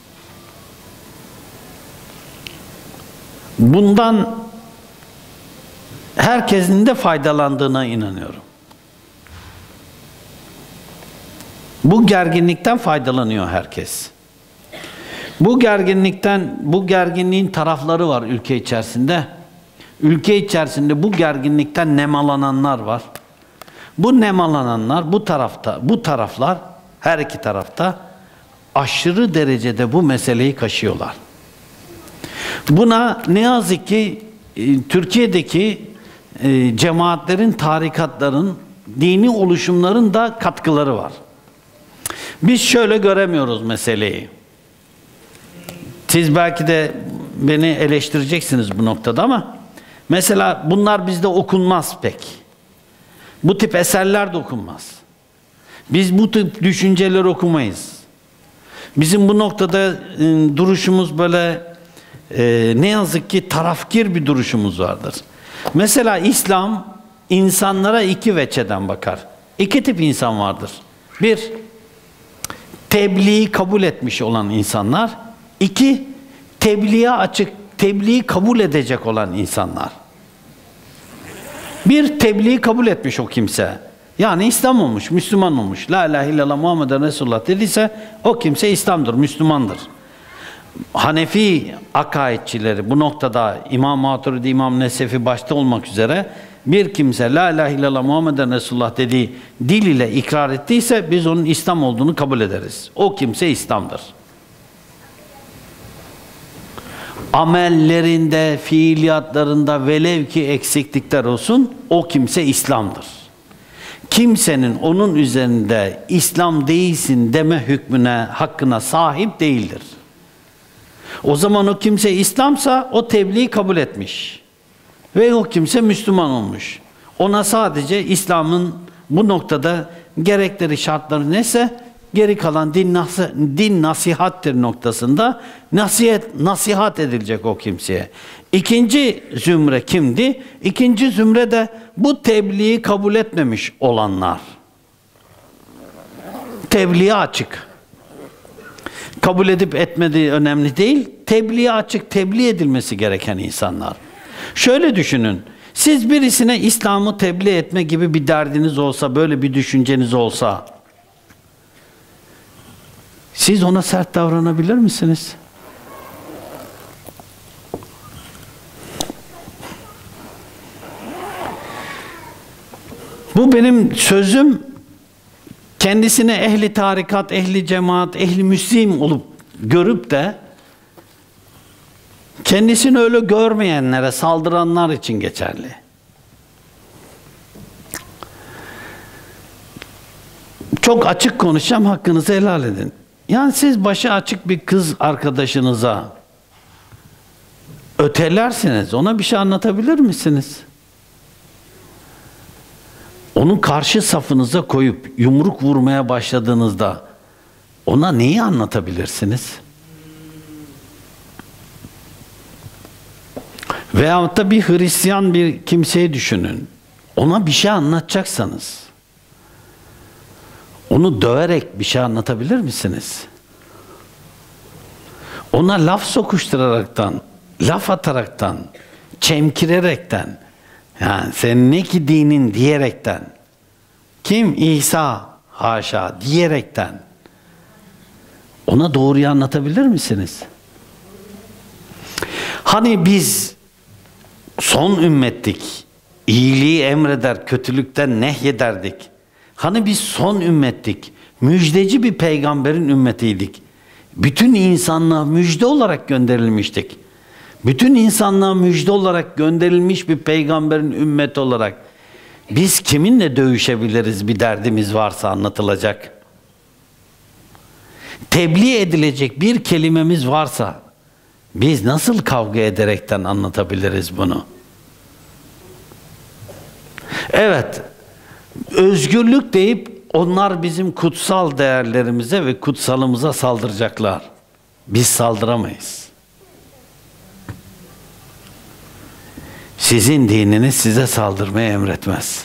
Bundan herkesin de faydalandığına inanıyorum. Bu gerginlikten faydalanıyor herkes. Bu gerginliğin tarafları var ülke içerisinde. Ülke içerisinde bu gerginlikten nemalananlar var. Bu nemalananlar bu taraflar her iki tarafta aşırı derecede bu meseleyi kaşıyorlar. Buna ne yazık ki Türkiye'deki cemaatlerin, tarikatların, dini oluşumların da katkıları var. Biz şöyle göremiyoruz meseleyi. Siz belki de beni eleştireceksiniz bu noktada ama mesela bunlar bizde okunmaz pek. Bu tip eserler de okunmaz. Biz bu tip düşünceleri okumayız. Bizim bu noktada duruşumuz böyle ne yazık ki tarafkir bir duruşumuz vardır. Mesela İslam insanlara iki veçeden bakar. İki tip insan vardır. Bir, tebliği kabul etmiş olan insanlar. İki, tebliğe açık, tebliği kabul edecek olan insanlar. Bir, tebliği kabul etmiş o kimse. Yani İslam olmuş, Müslüman olmuş. La ilahe illallah Muhammeden Resulullah dediyse o kimse İslam'dır, Müslümandır. Hanefi akaidçileri bu noktada İmam Maturidi, İmam Nesefi başta olmak üzere bir kimse la ilahe illallah Muhammeden Resulullah dediği dil ile ikrar ettiyse biz onun İslam olduğunu kabul ederiz. O kimse İslam'dır. Amellerinde, fiiliyatlarında velev ki eksiklikler olsun o kimse İslam'dır. Kimsenin onun üzerinde İslam değilsin deme hükmüne, hakkına sahip değildir. O zaman o kimse İslam'sa o tebliği kabul etmiş. Ve o kimse Müslüman olmuş. Ona sadece İslam'ın bu noktada gerekleri, şartları neyse geri kalan din nasihattir noktasında nasihat edilecek o kimseye. İkinci zümre kimdi? İkinci zümre de bu tebliği kabul etmemiş olanlar. Tebliğe açık. Kabul edip etmediği önemli değil. Tebliğe açık, tebliğ edilmesi gereken insanlar. Şöyle düşünün. Siz birisine İslam'ı tebliğ etme gibi bir derdiniz olsa, böyle bir düşünceniz olsa, siz ona sert davranabilir misiniz? Bu benim sözüm, kendisine ehli tarikat, ehli cemaat, ehli müslim olup görüp de kendisini öyle görmeyenlere saldıranlar için geçerli. Çok açık konuşacağım, hakkınızı helal edin. Yani siz başı açık bir kız arkadaşınıza ötelersiniz, ona bir şey anlatabilir misiniz? Onu karşı safınıza koyup yumruk vurmaya başladığınızda ona neyi anlatabilirsiniz? Veyahut da bir Hristiyan bir kimseyi düşünün. Ona bir şey anlatacaksanız onu döverek bir şey anlatabilir misiniz? Ona laf sokuşturaraktan, laf ataraktan, çemkirerekten, yani senin ne ki dinin diyerekten, kim İsa haşa diyerekten ona doğruyu anlatabilir misiniz? Hani biz son ümmettik, iyiliği emreder, kötülükten nehyederdik. Hani biz son ümmettik, müjdeci bir peygamberin ümmetiydik. Bütün insanlığa müjde olarak gönderilmiştik. Bütün insanlığa müjde olarak gönderilmiş bir peygamberin ümmeti olarak biz kiminle dövüşebiliriz bir derdimiz varsa anlatılacak? Tebliğ edilecek bir kelimemiz varsa biz nasıl kavga ederekten anlatabiliriz bunu? Evet, özgürlük deyip onlar bizim kutsal değerlerimize ve kutsalımıza saldıracaklar. Biz saldıramayız. Sizin dininiz size saldırmaya emretmez.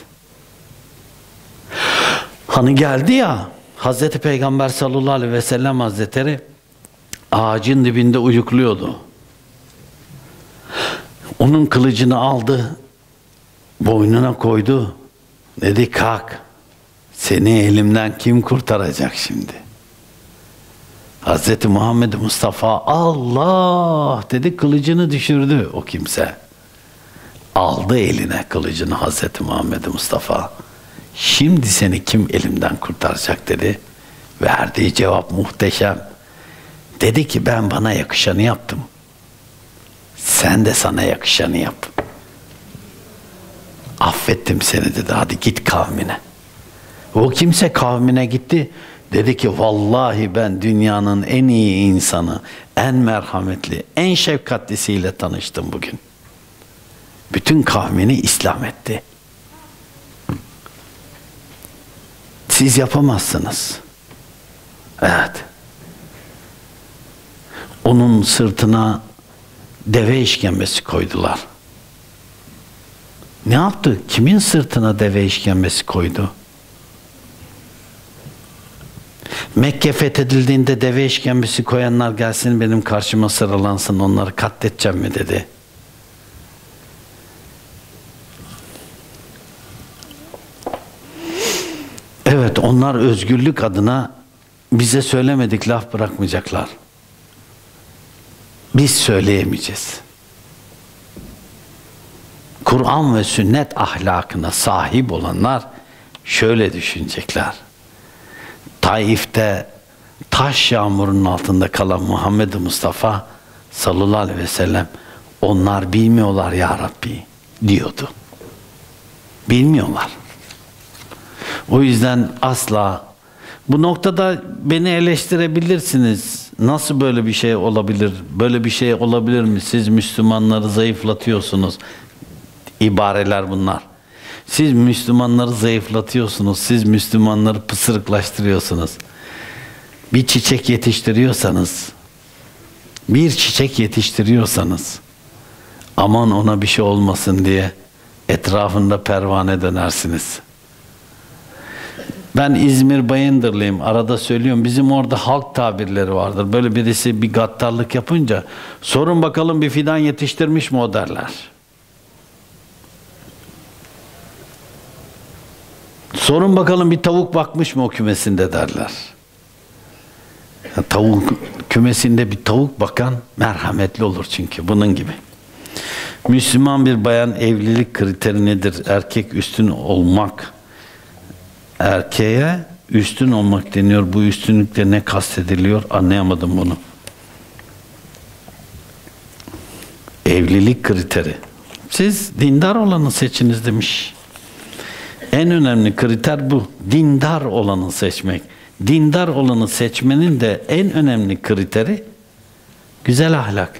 Hani geldi ya, Hazreti Peygamber sallallahu aleyhi ve sellem Hazretleri ağacın dibinde uyukluyordu. Onun kılıcını aldı, boynuna koydu. Dedi kalk, seni elimden kim kurtaracak şimdi? Hazreti Muhammed Mustafa Allah dedi, kılıcını düşürdü o kimse. Aldı eline kılıcını Hazreti Muhammed Mustafa. Şimdi seni kim elimden kurtaracak dedi. Verdiği cevap muhteşem. Dedi ki ben bana yakışanı yaptım. Sen de sana yakışanı yap. Affettim seni dedi, hadi git kavmine. O kimse kavmine gitti. Dedi ki vallahi ben dünyanın en iyi insanı, en merhametli, en şefkatlisiyle tanıştım bugün. Bütün kavmini İslam etti. Siz yapamazsınız. Evet. Onun sırtına deve işkembesi koydular. Ne yaptı? Kimin sırtına deve işkembesi koydu? Mekke fethedildiğinde deve işkembesi koyanlar gelsin benim karşıma sıralansın, onları katledeceğim mi dedi. Evet, onlar özgürlük adına bize söylemedik laf bırakmayacaklar. Biz söyleyemeyeceğiz. Kur'an ve sünnet ahlakına sahip olanlar şöyle düşünecekler. Taif'te taş yağmurunun altında kalan Muhammed Mustafa sallallahu aleyhi ve sellem onlar bilmiyorlar ya Rabbi diyordu. Bilmiyorlar. O yüzden asla bu noktada beni eleştirebilirsiniz. Nasıl böyle bir şey olabilir? Böyle bir şey olabilir mi? Siz Müslümanları zayıflatıyorsunuz. İbareler bunlar. Siz Müslümanları zayıflatıyorsunuz. Siz Müslümanları pısırıklaştırıyorsunuz. Bir çiçek yetiştiriyorsanız, aman ona bir şey olmasın diye etrafında pervane dönersiniz. Ben İzmir Bayındırlıyım. Arada söylüyorum. Bizim orada halk tabirleri vardır. Böyle birisi bir gaddarlık yapınca sorun bakalım bir fidan yetiştirmiş mi o derler. Sorun bakalım bir tavuk bakmış mı o kümesinde derler. Tavuk kümesinde bir tavuk bakan merhametli olur çünkü bunun gibi. Müslüman bir bayan evlilik kriteri nedir? Erkek üstün olmak. Erkeğe üstün olmak deniyor. Bu üstünlükle ne kastediliyor? Anlayamadım bunu. Evlilik kriteri. Siz dindar olanı seçiniz demiş. En önemli kriter bu. Dindar olanı seçmek. Dindar olanı seçmenin de en önemli kriteri güzel ahlak.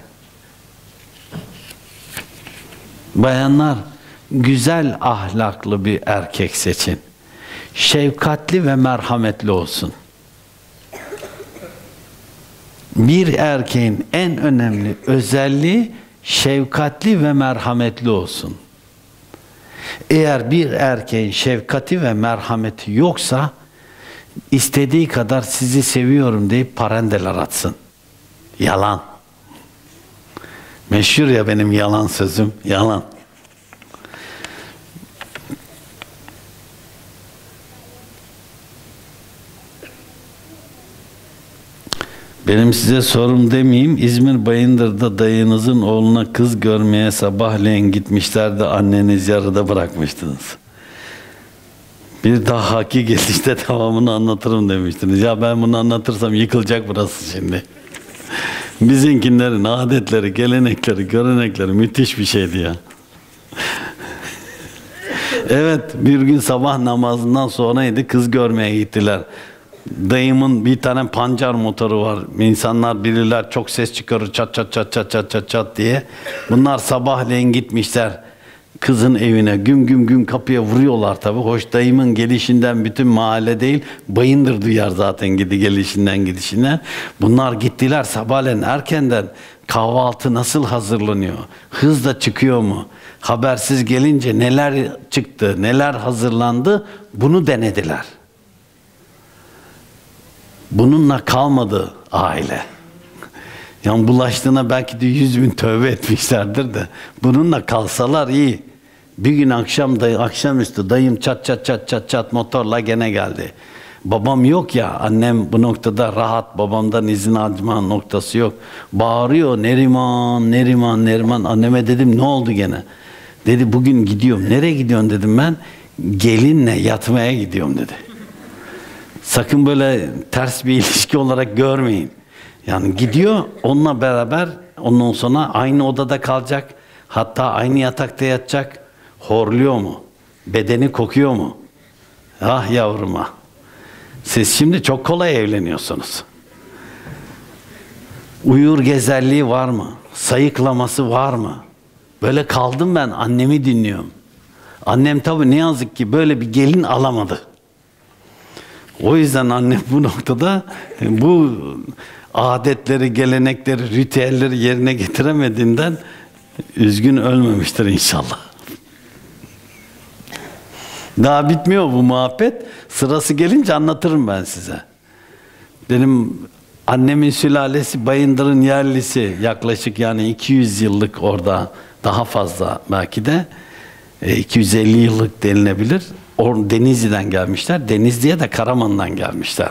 Bayanlar güzel ahlaklı bir erkek seçin. Şefkatli ve merhametli olsun. Bir erkeğin en önemli özelliği şefkatli ve merhametli olsun. Eğer bir erkeğin şefkati ve merhameti yoksa istediği kadar sizi seviyorum deyip parendeler atsın. Yalan. Meşhur ya benim yalan sözüm, yalan. Benim size sorum demeyeyim, İzmir Bayındır'da dayınızın oğluna kız görmeye sabahleyin gitmişlerdi, anneniz yarıda bırakmıştınız. Bir daha haki gelişte tamamını anlatırım demiştiniz. Ya ben bunu anlatırsam yıkılacak burası şimdi. Bizimkilerin adetleri, gelenekleri, görenekleri müthiş bir şeydi ya. Evet, bir gün sabah namazından sonraydı, kız görmeye gittiler. Dayımın bir tane pancar motoru var. İnsanlar bilirler, çok ses çıkarır çat çat çat çat çat çat çat diye. Bunlar sabahleyin gitmişler kızın evine, güm güm güm kapıya vuruyorlar tabii. Hoş, dayımın gelişinden bütün mahalle değil, Bayındır duyar zaten gelişinden gidişinden. Bunlar gittiler sabahleyin erkenden, kahvaltı nasıl hazırlanıyor? Hızla çıkıyor mu? Habersiz gelince neler çıktı, neler hazırlandı, bunu denediler. Bununla kalmadı aile. Yani bulaştığına belki de 100.000 tövbe etmişlerdir de bununla kalsalar iyi. Bir gün akşamüstü dayım çat çat çat çat çat motorla gene geldi. Babam yok ya, annem bu noktada rahat, babamdan izin alma noktası yok. Bağırıyor, Neriman, Neriman, Neriman. Anneme dedim ne oldu gene? Dedi bugün gidiyorum. Nereye gidiyorsun dedim ben. Gelinle yatmaya gidiyorum dedi. Sakın böyle ters bir ilişki olarak görmeyin. Yani gidiyor onunla beraber, ondan sonra aynı odada kalacak. Hatta aynı yatakta yatacak. Horluyor mu? Bedeni kokuyor mu? Ah yavruma. Siz şimdi çok kolay evleniyorsunuz. Uyur gezerliği var mı? Sayıklaması var mı? Böyle kaldım ben, annemi dinliyorum. Annem tabii ne yazık ki böyle bir gelin alamadı. O yüzden annem bu noktada bu adetleri, gelenekleri, ritüelleri yerine getiremediğinden üzgün ölmemiştir inşallah. Daha bitmiyor bu muhabbet. Sırası gelince anlatırım ben size. Benim annemin sülalesi Bayındır'ın yerlisi. Yaklaşık yani 200 yıllık orada, daha fazla belki de 250 yıllık denilebilir. Denizli'den gelmişler. Denizli'ye de Karaman'dan gelmişler.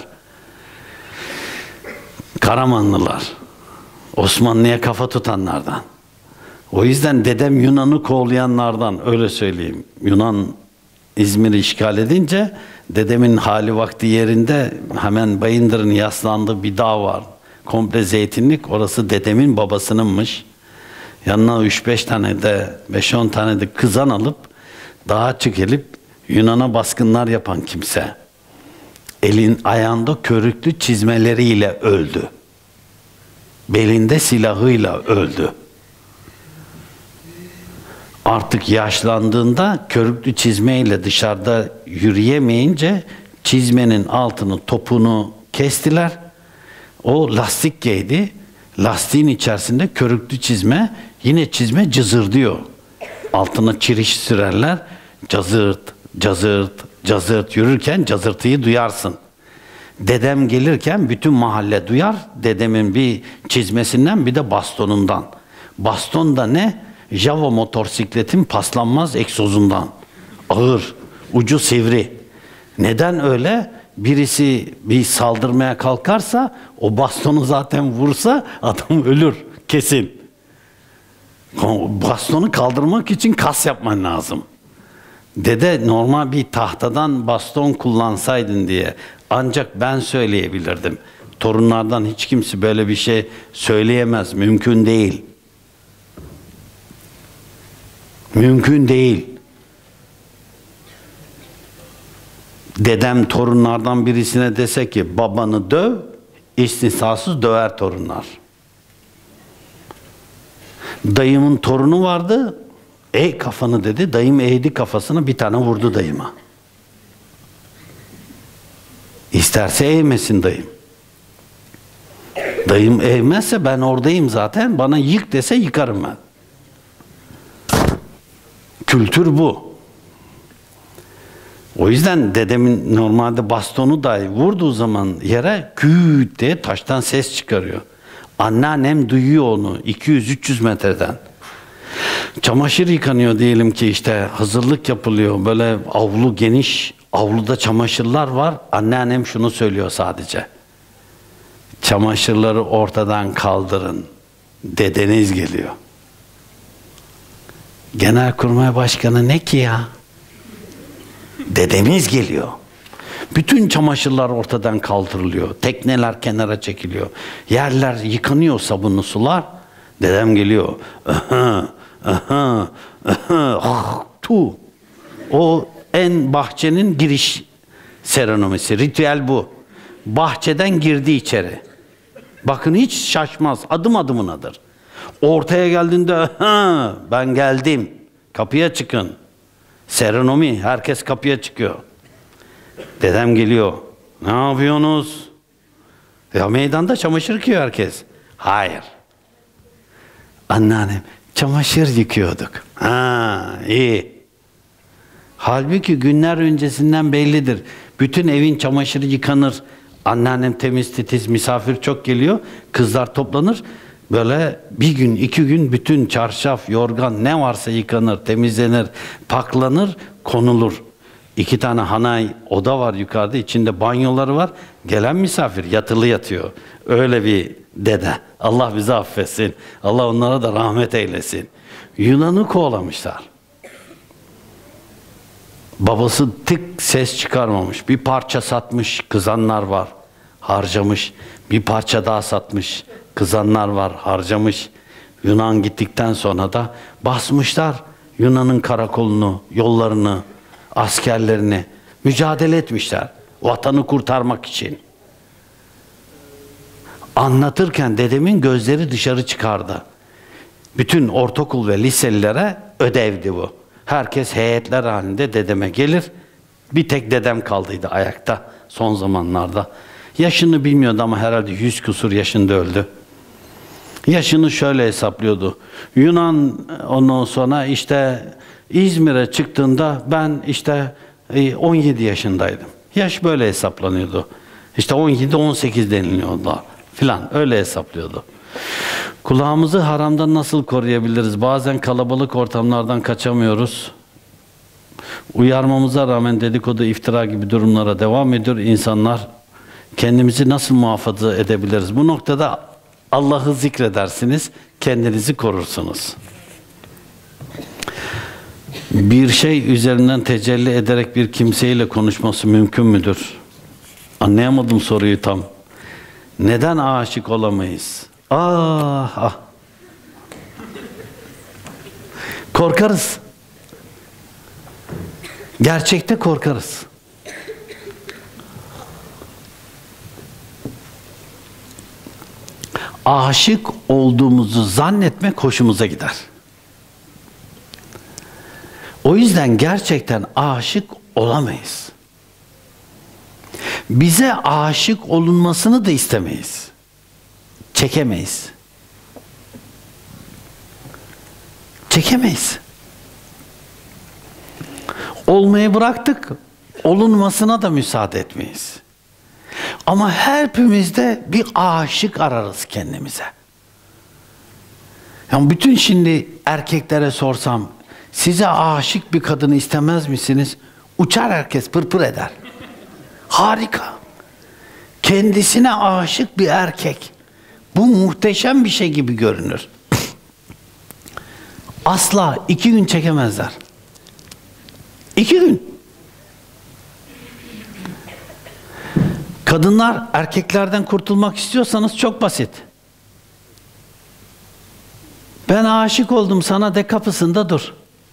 Karamanlılar. Osmanlı'ya kafa tutanlardan. O yüzden dedem Yunan'ı kovlayanlardan, öyle söyleyeyim. Yunan İzmir'i işgal edince dedemin hali vakti yerinde hemen Bayındır'ın yaslandığı bir dağ var. Komple zeytinlik. Orası dedemin babasınınmış. Yanına 3-5 tane de 5-10 tane de kızan alıp dağa çıkıp Yunan'a baskınlar yapan kimse. Elin ayağında körüklü çizmeleriyle öldü. Belinde silahıyla öldü. Artık yaşlandığında körüklü çizmeyle dışarıda yürüyemeyince çizmenin altını, topunu kestiler. O lastik giydi. Lastiğin içerisinde körüklü çizme, yine çizme cızırdıyor. Altına çiriş sürerler. Cazırt, cazırt, cazırt yürürken cazırtıyı duyarsın. Dedem gelirken bütün mahalle duyar. Dedemin bir çizmesinden bir de bastonundan. Baston da ne? Java motosikletin paslanmaz egzozundan. Ağır, ucu sivri. Neden öyle? Birisi bir saldırmaya kalkarsa, o bastonu zaten vursa adam ölür kesin. Bastonu kaldırmak için kas yapman lazım. Dede normal bir tahtadan baston kullansaydın diye ancak ben söyleyebilirdim. Torunlardan hiç kimse böyle bir şey söyleyemez. Mümkün değil. Mümkün değil. Dedem torunlardan birisine dese ki babanı döv, istisnasız döver torunlar. Dayımın torunu vardı, eğ kafanı dedi. Dayım eğdi kafasını, bir tane vurdu dayıma. İsterse eğmesin dayım. Dayım eğmezse ben oradayım zaten. Bana yık dese yıkarım ben. Kültür bu. O yüzden dedemin normalde bastonu dahi vurduğu zaman yere küt diye taştan ses çıkarıyor. Anneannem duyuyor onu 200-300 metreden. Çamaşır yıkanıyor diyelim ki, işte hazırlık yapılıyor. Böyle avlu geniş, avluda çamaşırlar var. Anneannem şunu söylüyor sadece. Çamaşırları ortadan kaldırın. Dedeniz geliyor. Genelkurmay Başkanı ne ki ya? Dedeniz geliyor. Bütün çamaşırlar ortadan kaldırılıyor. Tekneler kenara çekiliyor. Yerler yıkanıyor, sabunlu sular. Dedem geliyor. O en bahçenin giriş serenomisi. Ritüel bu. bahçeden girdi içeri. Bakın hiç şaşmaz. Adım adımınadır. Ortaya geldiğinde ben geldim. Kapıya çıkın. Seronomi. Herkes kapıya çıkıyor. Dedem geliyor. Ne yapıyorsunuz? Ya meydanda çamaşır yıkıyor herkes. Hayır. Anneannem çamaşır yıkıyorduk. Ha, iyi. Halbuki günler öncesinden bellidir. Bütün evin çamaşırı yıkanır. Anneannem temiz titiz, misafir çok geliyor. Kızlar toplanır. Böyle bir gün, 2 gün bütün çarşaf, yorgan ne varsa yıkanır, temizlenir, paklanır, konulur. 2 tane hanay oda var yukarıda, içinde banyoları var. Gelen misafir yatılı yatıyor. Öyle bir dede. Allah bizi affetsin. Allah onlara da rahmet eylesin. Yunan'ı kovalamışlar. Babası tık ses çıkarmamış. Bir parça satmış, kızanlar var. Harcamış. Bir parça daha satmış. Kızanlar var, harcamış. Yunan gittikten sonra da basmışlar Yunan'ın karakolunu, yollarını, askerlerini. Mücadele etmişler. Vatanı kurtarmak için. Anlatırken dedemin gözleri dışarı çıkardı. Bütün ortaokul ve liselilere ödevdi bu. Herkes heyetler halinde dedeme gelir. Bir tek dedem kaldıydı ayakta son zamanlarda. Yaşını bilmiyordu ama herhalde 100 küsur yaşında öldü. Yaşını şöyle hesaplıyordu. Yunan ondan sonra işte İzmir'e çıktığında ben işte 17 yaşındaydım. Yaş böyle hesaplanıyordu. İşte 17-18 deniliyordu filan, öyle hesaplıyordu. Kulağımızı haramdan nasıl koruyabiliriz? Bazen kalabalık ortamlardan kaçamıyoruz. Uyarmamıza rağmen dedikodu, iftira gibi durumlara devam ediyor insanlar. Kendimizi nasıl muhafaza edebiliriz? Bu noktada Allah'ı zikredersiniz, kendinizi korursunuz. Bir şey üzerinden tecelli ederek bir kimseyle konuşması mümkün müdür? Anlayamadım soruyu tam. Neden aşık olamayız? Ah. Korkarız. Gerçekte korkarız. Aşık olduğumuzu zannetmek hoşumuza gider. O yüzden gerçekten aşık olamayız. Bize aşık olunmasını da istemeyiz. Çekemeyiz. Çekemeyiz. Olmayı bıraktık, olunmasına da müsaade etmeyiz. Ama hepimizde bir aşık ararız kendimize. Yani bütün şimdi erkeklere sorsam, size aşık bir kadını istemez misiniz? Uçar herkes, pırpır eder. Harika. Kendisine aşık bir erkek. Bu muhteşem bir şey gibi görünür. Asla 2 gün çekemezler. 2 gün. Kadınlar erkeklerden kurtulmak istiyorsanız çok basit. Ben aşık oldum sana de, kapısında dur.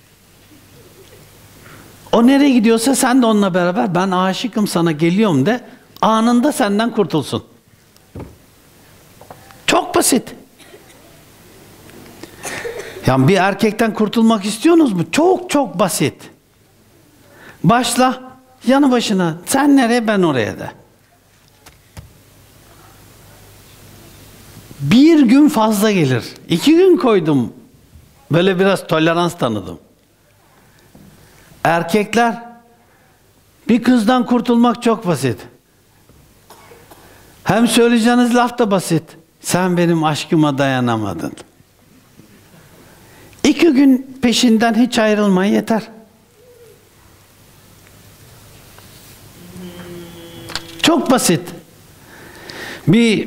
O nereye gidiyorsa sen de onunla beraber ben aşıkım sana geliyorum de, anında senden kurtulsun. Çok basit. Yani bir erkekten kurtulmak istiyorsunuz mu? Çok çok basit. Başla yanı başına, sen nereye ben oraya de. 1 gün fazla gelir. 2 gün koydum. Böyle biraz tolerans tanıdım. Erkekler, bir kızdan kurtulmak çok basit. Hem söyleyeceğiniz laf da basit. Sen benim aşkıma dayanamadın. 2 gün peşinden hiç ayrılma yeter. Çok basit. Bir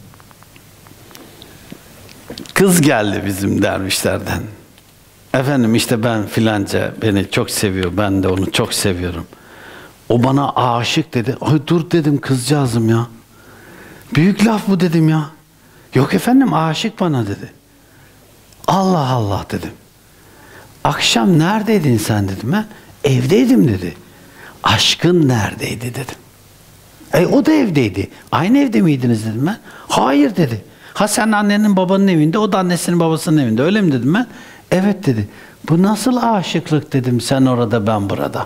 kız geldi bizim dervişlerden. Efendim işte ben filanca beni çok seviyor, ben de onu çok seviyorum. O bana aşık dedi. Ay dur dedim kızcağızım ya. Büyük laf bu dedim ya. Yok efendim aşık bana dedi. Allah Allah dedim. Akşam neredeydin sen dedim ben. Evdeydim dedi. Aşkın neredeydi dedim. O da evdeydi. Aynı evde miydiniz dedim ben. Hayır dedi. Ha sen annenin babanın evinde, o da annesinin babasının evinde. Öyle mi dedim ben? Evet dedi. Bu nasıl aşıklık dedim, sen orada ben burada.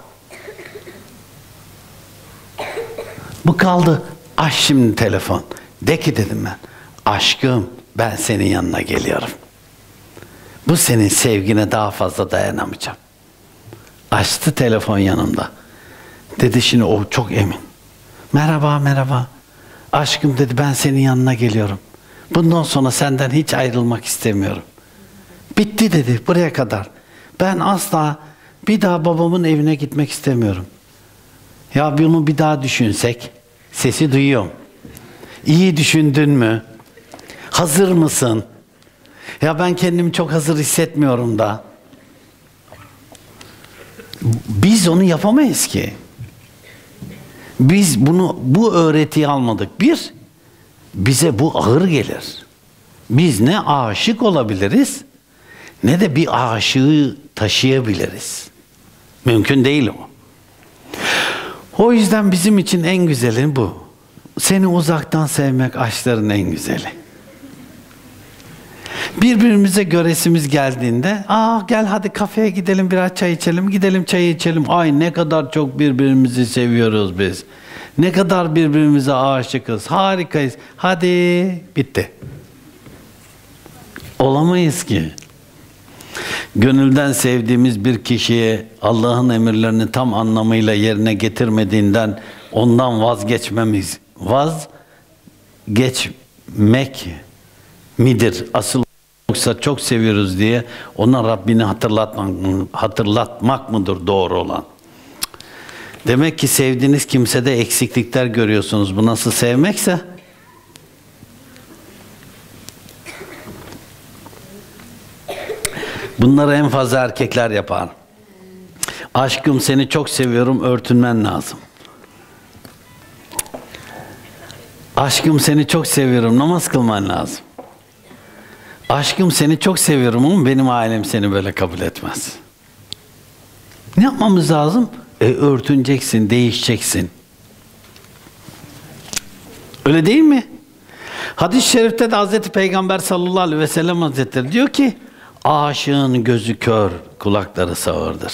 Bu kaldı. Aç şimdi telefon. De ki dedim ben. Aşkım ben senin yanına geliyorum. Bu senin sevgine daha fazla dayanamayacağım. Açtı telefon yanımda. Dedi şimdi o çok emin. Merhaba merhaba. Aşkım dedi ben senin yanına geliyorum. Bundan sonra senden hiç ayrılmak istemiyorum. Bitti dedi buraya kadar. Ben asla bir daha babamın evine gitmek istemiyorum. Ya bunu bir daha düşünsek. Sesi duyuyorum. İyi düşündün mü? Hazır mısın? Ya ben kendimi çok hazır hissetmiyorum da. Biz onu yapamayız ki. Biz bu öğretiyi almadık. Bize bu ağır gelir. Biz ne aşık olabiliriz, ne de bir aşığı taşıyabiliriz. Mümkün değil o. O yüzden bizim için en güzeli bu. Seni uzaktan sevmek aşkların en güzeli. Birbirimize göresimiz geldiğinde, gel hadi kafeye gidelim biraz çay içelim, gidelim çay içelim. Ay ne kadar çok birbirimizi seviyoruz biz. Ne kadar birbirimize aşıkız, harikayız. Hadi, bitti. Olamayız ki. Gönülden sevdiğimiz bir kişiye Allah'ın emirlerini tam anlamıyla yerine getirmediğinden ondan vazgeçmek midir? Asıl yoksa çok seviyoruz diye ona Rabbini hatırlatmak mıdır doğru olan? Demek ki sevdiğiniz kimsede eksiklikler görüyorsunuz. Bu nasıl sevmekse? Bunları en fazla erkekler yapar. Aşkım seni çok seviyorum, örtünmen lazım. Aşkım seni çok seviyorum, namaz kılman lazım. Aşkım seni çok seviyorum ama benim ailem seni böyle kabul etmez. Ne yapmamız lazım? Örtüneceksin, değişeceksin. Öyle değil mi? Hadis-i şerifte de Hazreti Peygamber sallallahu aleyhi ve sellem Hazretleri diyor ki, aşığın gözü kör, kulakları sağırdır.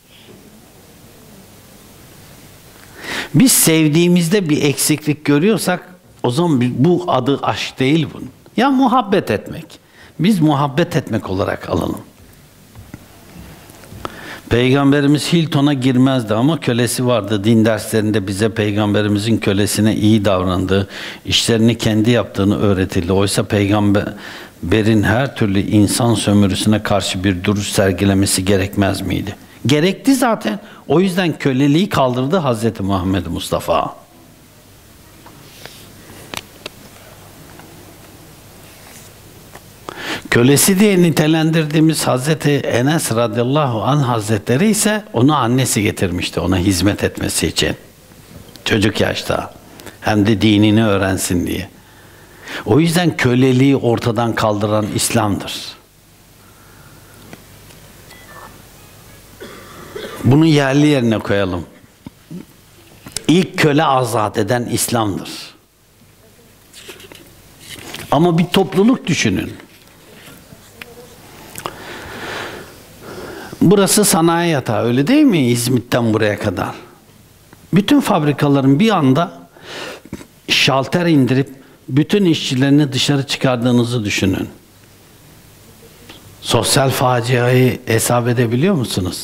Biz sevdiğimizde bir eksiklik görüyorsak, o zaman bu adı aşk değil bunun. Ya muhabbet etmek. Biz muhabbet etmek olarak alalım. Peygamberimiz Hilton'a girmezdi ama kölesi vardı. Din derslerinde bize Peygamberimizin kölesine iyi davrandığı, işlerini kendi yaptığını öğretildi. Oysa Peygamberin her türlü insan sömürüsüne karşı bir duruş sergilemesi gerekmez miydi? Gerekti zaten. O yüzden köleliği kaldırdı Hazreti Muhammed Mustafa. Kölesi diye nitelendirdiğimiz Hazreti Enes radıyallahu anh Hazretleri ise onu annesi getirmişti ona hizmet etmesi için. Çocuk yaşta. Hem de dinini öğrensin diye. O yüzden köleliği ortadan kaldıran İslam'dır. Bunu yerli yerine koyalım. İlk köle azat eden İslam'dır. Ama bir topluluk düşünün. Burası sanayi yatağı, öyle değil mi? İzmit'ten buraya kadar. Bütün fabrikaların bir anda şalter indirip bütün işçilerini dışarı çıkardığınızı düşünün. Sosyal faciayı hesap edebiliyor musunuz?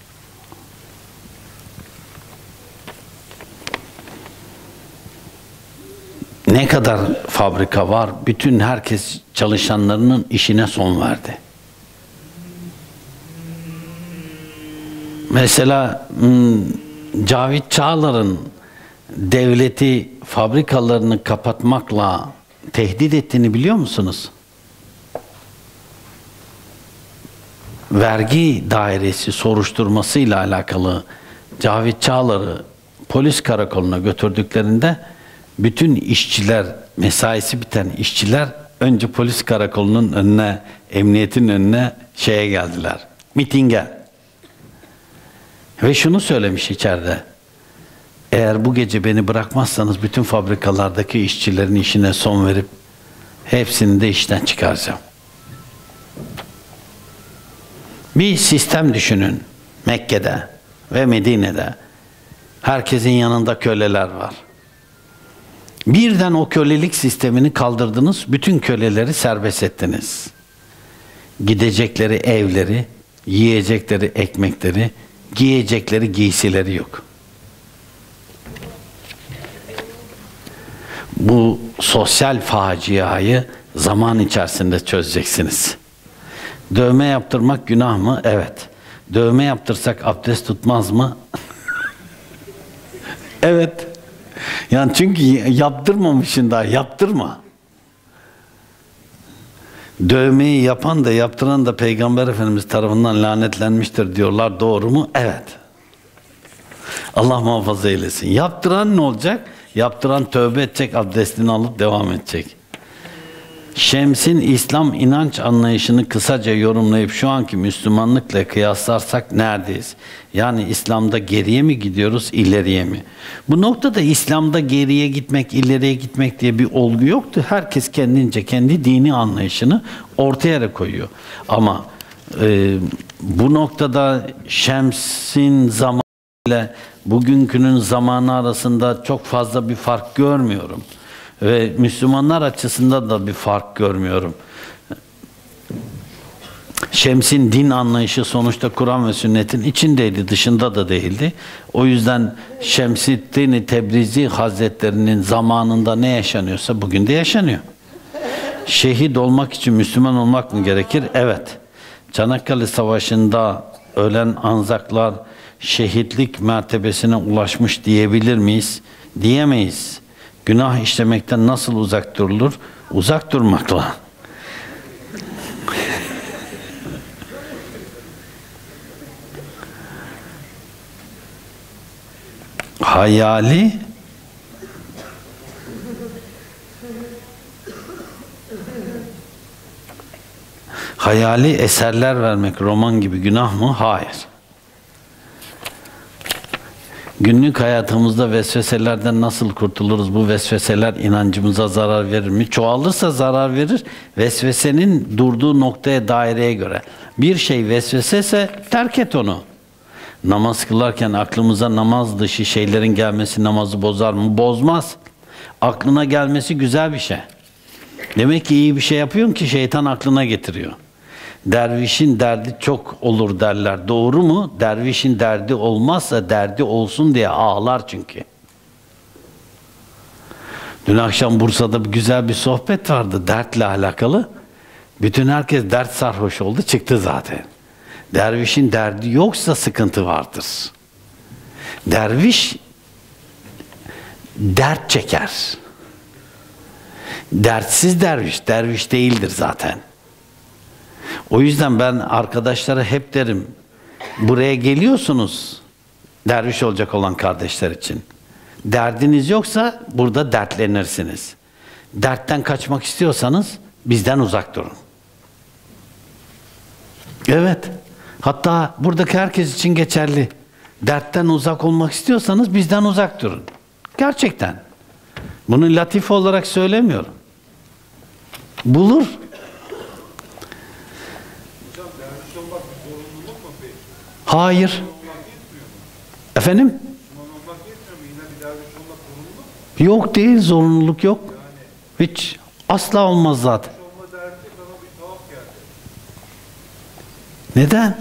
Ne kadar fabrika var, bütün herkes çalışanlarının işine son verdi. Mesela Cavit Çağlar'ın devleti fabrikalarını kapatmakla tehdit ettiğini biliyor musunuz? Vergi dairesi soruşturmasıyla alakalı Cavit Çağlar'ı polis karakoluna götürdüklerinde bütün işçiler, mesaisi biten işçiler önce polis karakolunun önüne, emniyetin önüne geldiler. Mitinge. Ve şunu söylemiş içeride. Eğer bu gece beni bırakmazsanız bütün fabrikalardaki işçilerin işine son verip hepsini de işten çıkaracağım. Bir sistem düşünün. Mekke'de ve Medine'de herkesin yanında köleler var. Birden o kölelik sistemini kaldırdınız, bütün köleleri serbest ettiniz. Gidecekleri evleri, yiyecekleri ekmekleri, giyecekleri giysileri yok. Bu sosyal faciayı zaman içerisinde çözeceksiniz. Dövme yaptırmak günah mı? Evet. Dövme yaptırsak abdest tutmaz mı? Evet. Yani çünkü yaptırmamışsın daha, yaptırma. Dövmeyi yapan da yaptıran da Peygamber Efendimiz tarafından lanetlenmiştir diyorlar. Doğru mu? Evet. Allah muhafaza eylesin. Yaptıran ne olacak? Yaptıran tövbe edecek, abdestini alıp devam edecek. Şems'in İslam inanç anlayışını kısaca yorumlayıp şu anki Müslümanlıkla kıyaslarsak neredeyiz? Yani İslam'da geriye mi gidiyoruz, ileriye mi? Bu noktada İslam'da geriye gitmek, ileriye gitmek diye bir olgu yoktu. Herkes kendince kendi dini anlayışını ortaya koyuyor. Ama bu noktada Şems'in zamanı ile bugünkünün zamanı arasında çok fazla bir fark görmüyorum. Ve Müslümanlar açısından da bir fark görmüyorum. Şems'in din anlayışı sonuçta Kur'an ve sünnetin içindeydi, dışında da değildi. O yüzden Şemseddin Tebrizi Hazretlerinin zamanında ne yaşanıyorsa bugün de yaşanıyor. Şehit olmak için Müslüman olmak mı gerekir? Evet. Çanakkale Savaşı'nda ölen anzaklar şehitlik mertebesine ulaşmış diyebilir miyiz? Diyemeyiz. Günah işlemekten nasıl uzak durulur? Uzak durmakla. Hayali eserler vermek roman gibi günah mı? Hayır. Günlük hayatımızda vesveselerden nasıl kurtuluruz? Bu vesveseler inancımıza zarar verir mi? Çoğalırsa zarar verir. Vesvesenin durduğu noktaya, daireye göre. Bir şey vesvesese terk et onu. Namaz kılarken aklımıza namaz dışı şeylerin gelmesi namazı bozar mı? Bozmaz. Aklına gelmesi güzel bir şey. Demek ki iyi bir şey yapıyorsun ki şeytan aklına getiriyor. Dervişin derdi çok olur derler. Doğru mu? Dervişin derdi olmazsa derdi olsun diye ağlar çünkü. Dün akşam Bursa'da güzel bir sohbet vardı dertle alakalı. Bütün herkes dert sarhoş oldu, çıktı zaten. Dervişin derdi yoksa sıkıntı vardır. Derviş dert çeker. Dertsiz derviş, derviş değildir zaten. O yüzden ben arkadaşlara hep derim, buraya geliyorsunuz derviş olacak olan kardeşler için. Derdiniz yoksa burada dertlenirsiniz. Dertten kaçmak istiyorsanız bizden uzak durun. Evet. Hatta buradaki herkes için geçerli. Dertten uzak olmak istiyorsanız bizden uzak durun. Gerçekten. Bunu latife olarak söylemiyorum. Bulur. Hayır. Efendim? Yok değil, zorunluluk yok. Hiç. Asla olmaz zaten. Neden?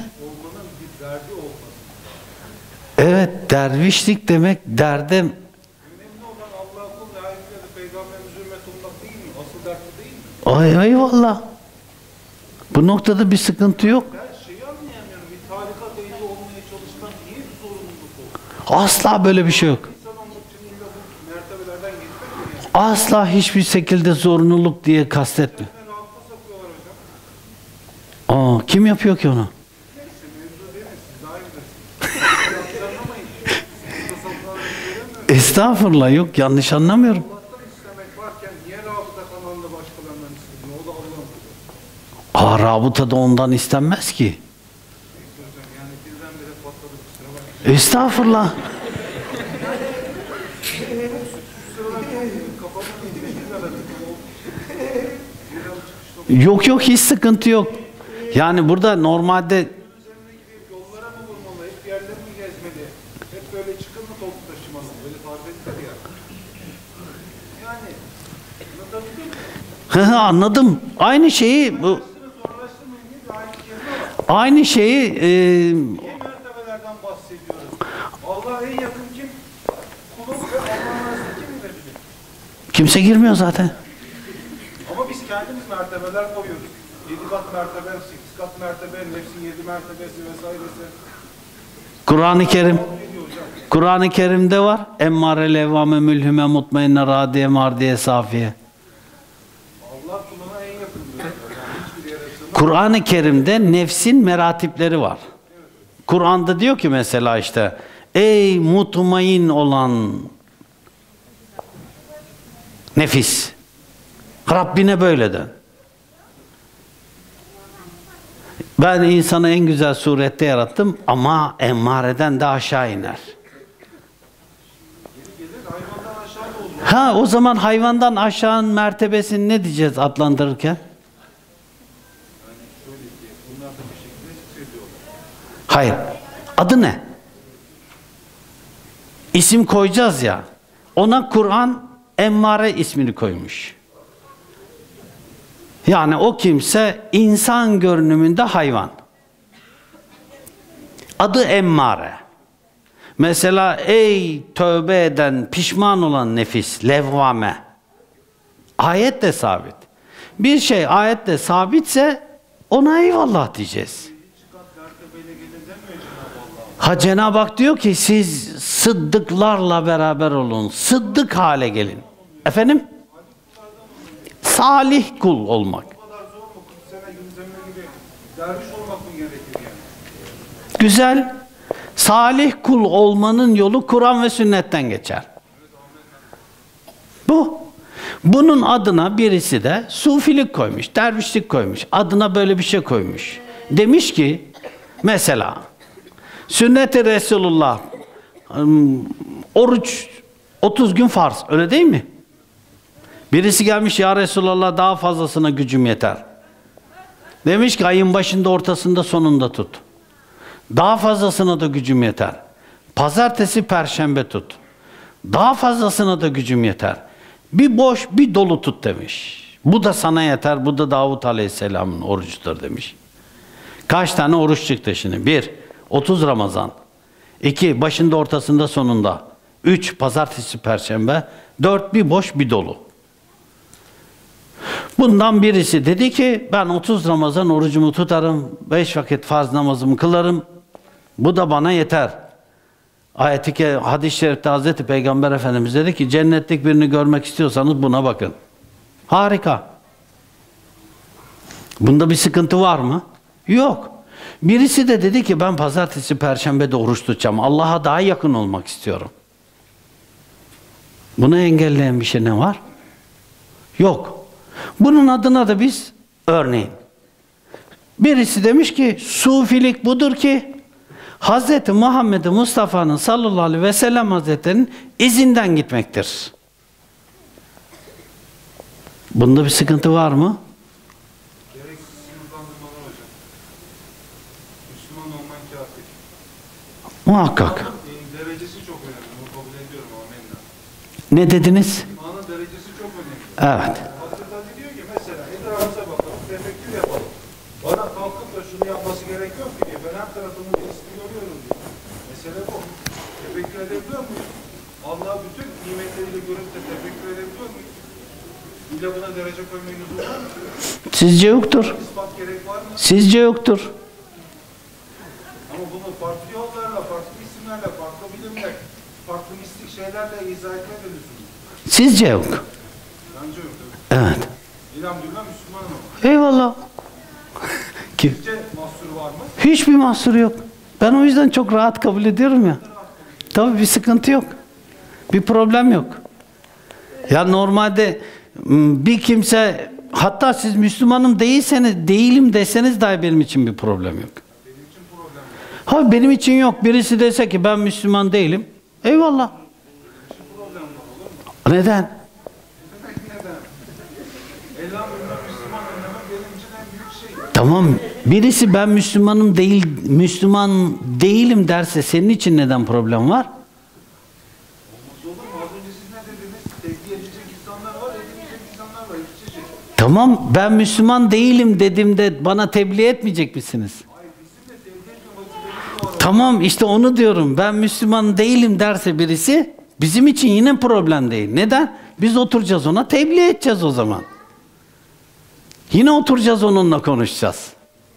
Evet, dervişlik demek derde. Önemli olan Allah'a kul ve ahiret ve peygamberimize hürmet olmak değil mi? Asıl dertli değil mi? Ay eyvallah. Bu noktada bir sıkıntı yok. Ben şeyi anlayamıyorum. Bir tarikat ehli olmaya çalışmak niye bir zorunluluk olur? Asla böyle bir şey yok. İnsan olmak için illa bu mertebelerden geçmek mi yani? Asla hiçbir şekilde zorunluluk diye kastetme. Hemen rahatla sokuyorlar hocam. Kim yapıyor ki onu? Neyse mevzu değil mi? Siz daha iyi bilirsiniz. Yanlış anlamayın. Tasavvuflarını göremiyorum. Estağfurullah, yok yanlış anlamıyorum. Allah'tan istemek varken niye rabıta kanalında başkalarından isteniyor? O da Allah'ın kulu. Rabıta da ondan istenmez ki. Neyse hocam yani birdenbire patladı kusura bakmayın. Estağfurullah. sıralar kafamın içine girmeden. Yok yok, hiç sıkıntı yok. Yani burada normalde Üzerine gidip yollara mı vurmalı, hep yerleri mi gezmeli, hep böyle çıkın mı toplu taşımalı, böyle tarif ettiler ya. Yani, anlatabiliyor muyum? anladım. Aynı şeyi bu Sonralaştırmayın diye bir aynı kelime var. aynı şeyi Niye mertebelerden bahsediyoruz? Allah'a en yakın kim? Kulun ve Allah'ın arasında kim girebilir? kimse girmiyor zaten. Ama biz kendimiz mertebeler koyuyoruz. 7 kat mertebe, 8 kat mertebe, nefsin 7 mertebesi vesairesi. Kur'an-ı Kerim Ne diyor hocam? Kur'an-ı Kerim'de var. Emmare levvame mülhüme mutmainne radiye mardiye safiye. Allah kuluna en yakın diyor. Yani hiçbir yere sığmaz. Kur'an-ı Kerim'de nefsin meratipleri var. Kur'an'da diyor ki mesela işte ey mutmain olan nefis, Rabbine böyle de. Ben insanı en güzel surette yarattım ama emmareden de aşağı iner. Gelir hayvandan aşağı da olur. O zaman hayvandan aşağının mertebesini ne diyeceğiz adlandırırken? Yani şöyle ki bunlar da bir şekilde zikrediyorlar. Hayır. Adı ne? İsim koyacağız ya. Ona Kur'an emmare ismini koymuş. Yani o kimse insan görünümünde hayvan. Adı emmare. Mesela ey tövbe eden, pişman olan nefis, levvame. Ayet de sabit. Bir şey ayette sabitse ona eyvallah diyeceğiz. Çıkat mertebeyle gelir demiyor Cenab-ı Allah. Cenab-ı Hak diyor ki siz sıddıklarla beraber olun. Sıddık hale gelin. Efendim? Salih kul olmak. Bu kadar zor mu? 40 sene Yunus Emre gibi derviş olmak mı gerekir yani? Güzel. Salih kul olmanın yolu Kur'an ve sünnetten geçer. Bu. Bunun adına birisi de sufilik koymuş, dervişlik koymuş. Adına böyle bir şey koymuş. Demiş ki mesela sünnet-i Resulullah oruç 30 gün farz. Öyle değil mi? Birisi gelmiş ya Resulallah daha fazlasına gücüm yeter. Demiş ki ayın başında, ortasında, sonunda tut. Daha fazlasına da gücüm yeter. Pazartesi, perşembe tut. Daha fazlasına da gücüm yeter. Bir boş, bir dolu tut demiş. Bu da sana yeter, bu da Davut Aleyhisselam'ın orucudur demiş. Kaç tane oruç çıktı şimdi? 1. 30 Ramazan. 2. Başında, ortasında, sonunda. 3. Pazartesi, perşembe. 4. Bir boş, bir dolu. Bundan birisi dedi ki ben 30 Ramazan orucumu tutarım, 5 vakit farz namazımı kılarım, bu da bana yeter. Hadis-i şerifte Hazreti Peygamber Efendimiz dedi ki cennetlik birini görmek istiyorsanız buna bakın. Harika. Bunda bir sıkıntı var mı? Yok. Birisi de dedi ki ben pazartesi, perşembe de oruç tutacağım. Allah'a daha yakın olmak istiyorum. Bunu engelleyen bir şey ne var? Yok. Bunun adına da biz örneğin birisi demiş ki sufilik budur ki Hz. Muhammed Mustafa'nın sallallahu aleyhi ve sellem Hazretleri'nin izinden gitmektir. Bunda bir sıkıntı var mı? Gereksiz sınıflandırmalar hocam. Müslüman olman kafir. Muhakkak. Derecesi çok önemli. Bunu kabul ediyorum amenna. Ne dediniz? İmanın derecesi çok önemli. Evet. Hazreti Ali diyor ki mesela etrafımıza bakalım, tefekkür yapalım. Bana kalkıp da şunu yapması gerekiyor ki diye ben her tarafımın birisini görüyorum diyor. Mesele bu. Tefekkür edebiliyor muyuz? Allah bütün nimetleriyle görüp de tefekkür edebiliyor muyuz? İlla buna derece koymayı lüzum var mı? Sizce yoktur. İspat gerek var mı? Sizce yoktur. Ama bunu farklı yollarla, farklı isimlerle, farklı bilimler, farklı mistik şeylerle izah etme de lüzum. Sizce yok. Bence yok. Evet. Elhamdülillah Müslümanım ama. Eyvallah. Ki Sizce mahsuru var mı? hiçbir mahsuru yok. Ben o yüzden çok rahat kabul ediyorum ya. Tabii bir sıkıntı yok. Bir problem yok. Ya normalde bir kimse hatta siz Müslümanım değilseniz, değilim deseniz dahi benim için bir problem yok. Benim için problem yok. Benim için yok. Birisi dese ki ben Müslüman değilim. Eyvallah. Neden? Demek neden? Elhamdülillah Müslümanım demek benim için en büyük şey. Tamam, birisi ben Müslümanım değil, Müslüman değilim derse senin için neden problem var? Olmaz olur mu? Az önce siz ne dediniz? Tebliğ edecek insanlar var, edilmeyecek insanlar var. Hepsi şey. Tamam, ben Müslüman değilim dediğimde bana tebliğ etmeyecek misiniz? Hayır, bizim de tebliğ etme vazifemiz var. Tamam, işte onu diyorum. Ben Müslüman değilim derse birisi bizim için yine problem değil. Neden? Biz oturacağız ona tebliğ edeceğiz o zaman. Yine oturacağız onunla konuşacağız.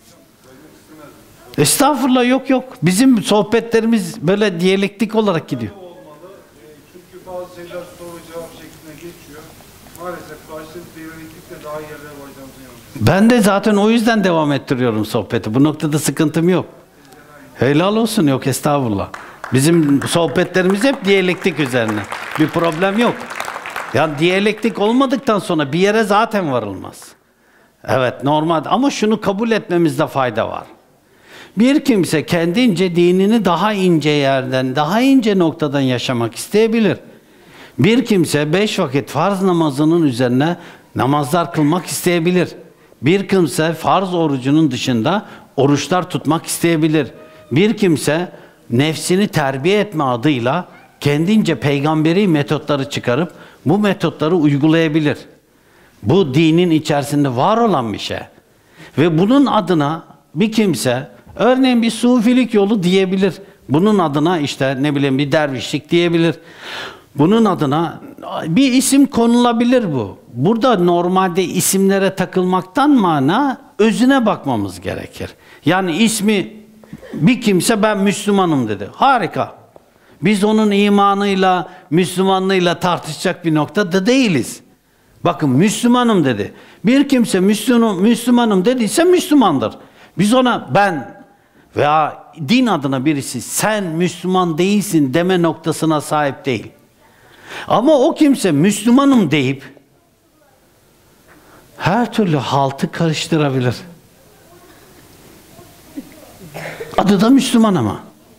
Estağfurullah, yok. Bizim sohbetlerimiz böyle diyalektik olarak gidiyor. Olmalı. Çünkü bazı şeyler soru cevap şeklinde geçiyor. Maalesef karşılıklı diyalektikle daha iyi yerlere varacağımızı inanıyorum. Ben de zaten o yüzden devam ettiriyorum sohbeti. Bu noktada sıkıntım yok. Helal olsun, yok estağfurullah. Bizim sohbetlerimiz hep diyalektik üzerine. Bir problem yok. Yani diyalektik olmadıktan sonra bir yere zaten varılmaz. Evet, normal, ama şunu kabul etmemizde fayda var. Bir kimse kendince dinini daha ince yerden, daha ince noktadan yaşamak isteyebilir. Bir kimse 5 vakit farz namazının üzerine namazlar kılmak isteyebilir. Bir kimse farz orucunun dışında oruçlar tutmak isteyebilir. Bir kimse nefsini terbiye etme adıyla kendince peygamberi metotları çıkarıp bu metotları uygulayabilir. Bu dinin içerisinde var olan bir şey. Ve bunun adına bir kimse örneğin bir sufilik yolu diyebilir. Bunun adına işte ne bileyim bir dervişlik diyebilir. Bunun adına bir isim konulabilir bu. Burada normalde isimlere takılmaktan mana özüne bakmamız gerekir. Yani ismi bir kimse ben Müslümanım dedi. Harika. Biz onun imanıyla, Müslümanlığıyla tartışacak bir noktada değiliz. Bakın Müslümanım dedi. Bir kimse Müslümanım dediyse Müslümandır. Biz ona ben veya din adına birisi sen Müslüman değilsin deme noktasına sahip değil. Ama o kimse Müslümanım deyip her türlü haltı karıştırabilir. Adı da Müslüman ama.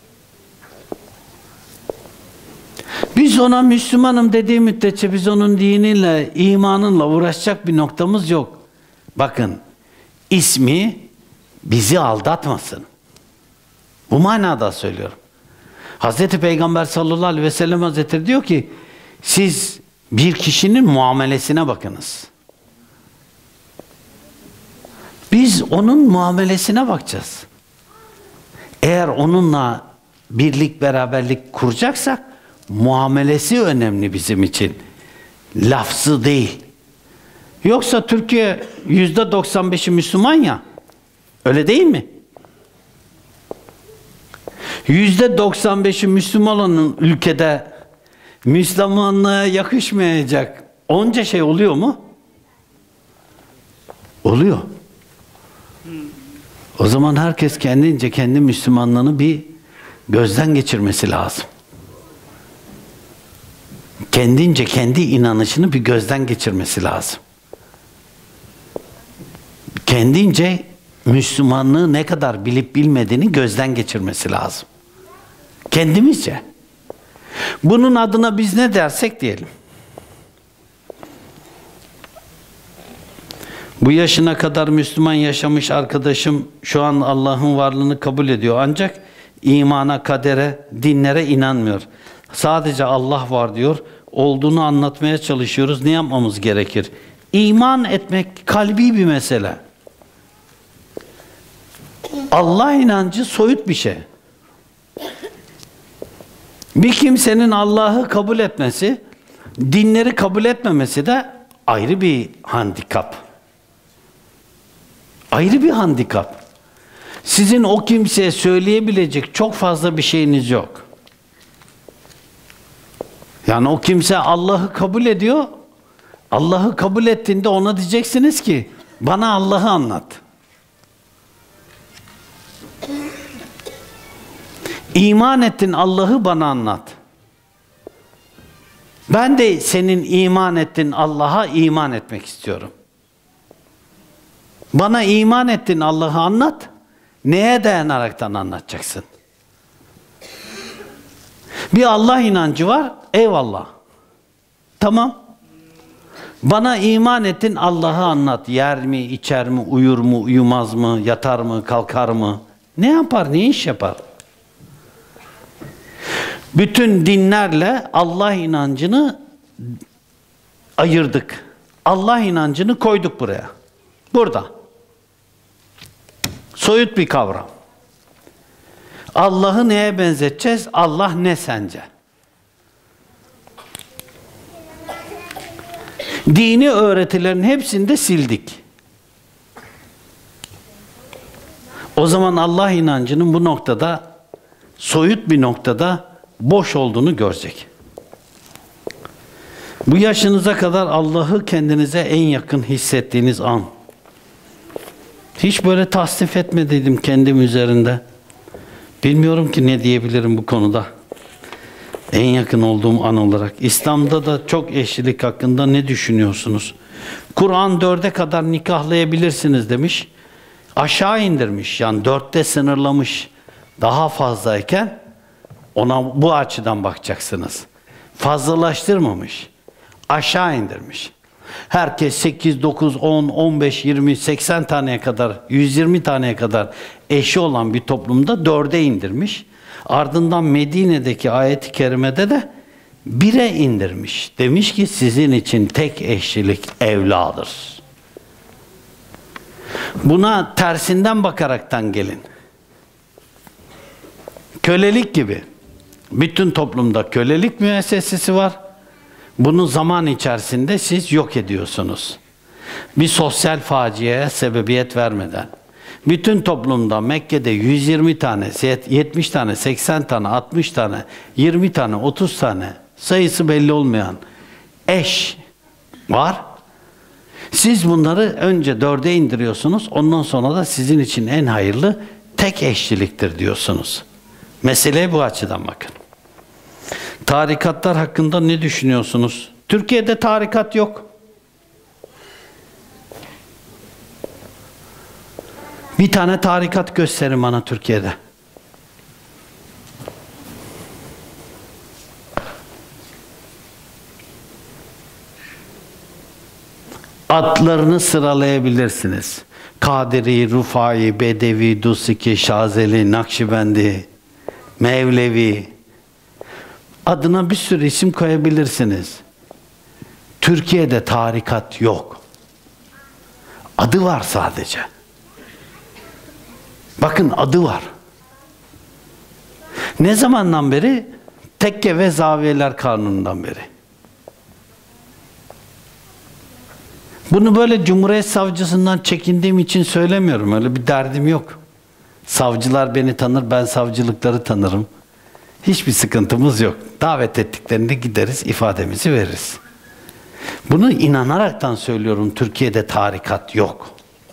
Biz ona Müslümanım dediği müddetçe biz onun diniyle, imanınla uğraşacak bir noktamız yok. Bakın, ismi bizi aldatmasın. Bu manada söylüyorum. Hazreti Peygamber sallallahu aleyhi ve sellem Hazretleri diyor ki, siz bir kişinin muamelesine bakınız. Biz onun muamelesine bakacağız. Eğer onunla birlik, beraberlik kuracaksak, muamelesi önemli bizim için. Lafzı değil. Yoksa Türkiye %95'i Müslüman ya. Öyle değil mi? %95'i Müslüman olan ülkede Müslümanlığa yakışmayacak onca şey oluyor mu? Oluyor. O zaman herkes kendince kendi Müslümanlığını bir gözden geçirmesi lazım. Kendince kendi inanışını bir gözden geçirmesi lazım. Kendince Müslümanlığı ne kadar bilip bilmediğini gözden geçirmesi lazım. Kendimizce. Bunun adına biz ne dersek diyelim. Bu yaşına kadar Müslüman yaşamış arkadaşım şu an Allah'ın varlığını kabul ediyor. Ancak imana, kadere, dinlere inanmıyor. Sadece Allah var diyor. Olduğunu anlatmaya çalışıyoruz. Ne yapmamız gerekir? İman etmek kalbi bir mesele. Allah inancı soyut bir şey. Bir kimsenin Allah'ı kabul etmesi, dinleri kabul etmemesi de ayrı bir handikap. Ayrı bir handikap. Sizin o kimseye söyleyebilecek çok fazla bir şeyiniz yok. Yani o kimse Allah'ı kabul ediyor. Allah'ı kabul ettiğinde ona diyeceksiniz ki bana Allah'ı anlat. İman ettin, Allah'ı bana anlat. Ben de senin iman ettin Allah'a iman etmek istiyorum. Bana iman ettin Allah'ı anlat. Neye dayanaraktan anlatacaksın? Bir Allah inancı var, eyvallah. Tamam. Bana iman ettin, Allah'ı anlat. Yer mi, içer mi, uyur mu, uyumaz mı, yatar mı, kalkar mı? Ne yapar, ne iş yapar? Bütün dinlerle Allah inancını ayırdık. Allah inancını koyduk buraya. Burada. Soyut bir kavram. Allah'ı neye benzeteceğiz? Allah ne sence? Dini öğretilerin hepsini de sildik. O zaman Allah inancının bu noktada, soyut bir noktada boş olduğunu görecek. Bu yaşınıza kadar Allah'ı kendinize en yakın hissettiğiniz an. Hiç böyle tasnif etmediydim kendim üzerinde. Bilmiyorum ki ne diyebilirim bu konuda. En yakın olduğum an olarak. İslam'da da çok eşlilik hakkında ne düşünüyorsunuz? Kur'an 4'e kadar nikahlayabilirsiniz demiş. Aşağı indirmiş. Yani 4'te sınırlamış. Daha fazlayken ona bu açıdan bakacaksınız. Fazlalaştırmamış. Aşağı indirmiş. Herkes 8, 9, 10, 15, 20, 80 taneye kadar, 120 taneye kadar eşi olan bir toplumda 4'e indirmiş. Ardından Medine'deki ayet-i kerimede de 1'e indirmiş. Demiş ki sizin için tek eşlilik evladır. Buna tersinden bakaraktan gelin. Kölelik gibi. Bütün toplumda kölelik müessesesi var. Bunu zaman içerisinde siz yok ediyorsunuz. Bir sosyal faciaya sebebiyet vermeden. Bütün toplumda Mekke'de 120 tane, 70 tane, 80 tane, 60 tane, 20 tane, 30 tane sayısı belli olmayan eş var. Siz bunları önce 4'e indiriyorsunuz. Ondan sonra da sizin için en hayırlı tek eşliliktir diyorsunuz. Meseleye bu açıdan bakın. Tarikatlar hakkında ne düşünüyorsunuz? Türkiye'de tarikat yok. Bir tane tarikat gösterin bana Türkiye'de. Adlarını sıralayabilirsiniz. Kadiri, Rufai, Bedevi, Dusiki, Şazeli, Nakşibendi, Mevlevi. Adına bir sürü isim koyabilirsiniz. Türkiye'de tarikat yok. Adı var sadece. Bakın adı var. Ne zamandan beri? Tekke ve Zaviyeler Kanunu'ndan beri. Bunu böyle Cumhuriyet Savcısından çekindiğim için söylemiyorum. Öyle bir derdim yok. Savcılar beni tanır, ben savcılıkları tanırım. Hiçbir sıkıntımız yok. Davet ettiklerinde gideriz, ifademizi veririz. Bunu inanaraktan söylüyorum. Türkiye'de tarikat yok.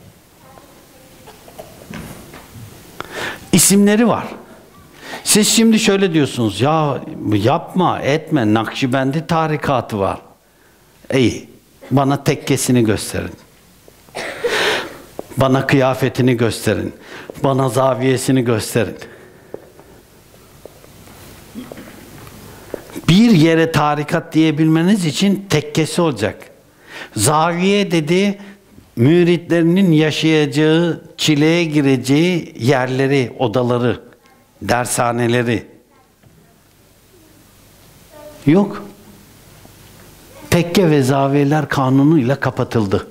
İsimleri var. Siz şimdi şöyle diyorsunuz, ya yapma, etme, Nakşibendi tarikatı var. İyi, bana tekkesini gösterin. Bana kıyafetini gösterin. Bana zaviyesini gösterin. Bir yere tarikat diyebilmeniz için tekkesi olacak. Zaviye dediği müritlerinin yaşayacağı, çileye gireceği yerleri, odaları, dershaneleri. Yok. Tekke ve Zaviyeler Kanunu ile kapatıldı.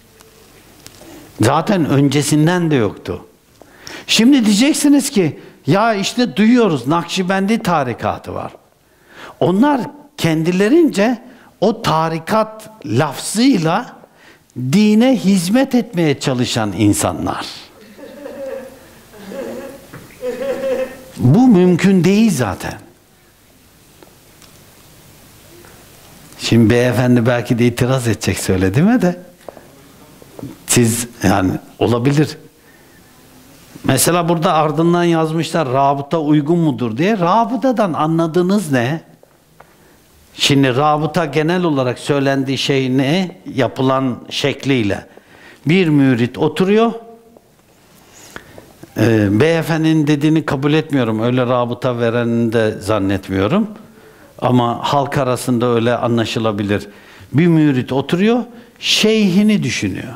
Zaten öncesinden de yoktu. Şimdi diyeceksiniz ki, ya işte duyuyoruz Nakşibendi tarikatı var. Onlar kendilerince o tarikat lafzıyla dine hizmet etmeye çalışan insanlar. Bu mümkün değil zaten. Şimdi beyefendi belki de itiraz edecek söylediğime de. Siz yani olabilir. Mesela burada ardından yazmışlar rabıta uygun mudur diye. Rabıtadan anladığınız ne? Şimdi rabıta genel olarak söylendiği şey ne? Yapılan şekliyle. Bir mürit oturuyor. Beyefendinin dediğini kabul etmiyorum. Öyle rabıta verenini de zannetmiyorum. Ama halk arasında öyle anlaşılabilir. Bir mürit oturuyor, şeyhini düşünüyor.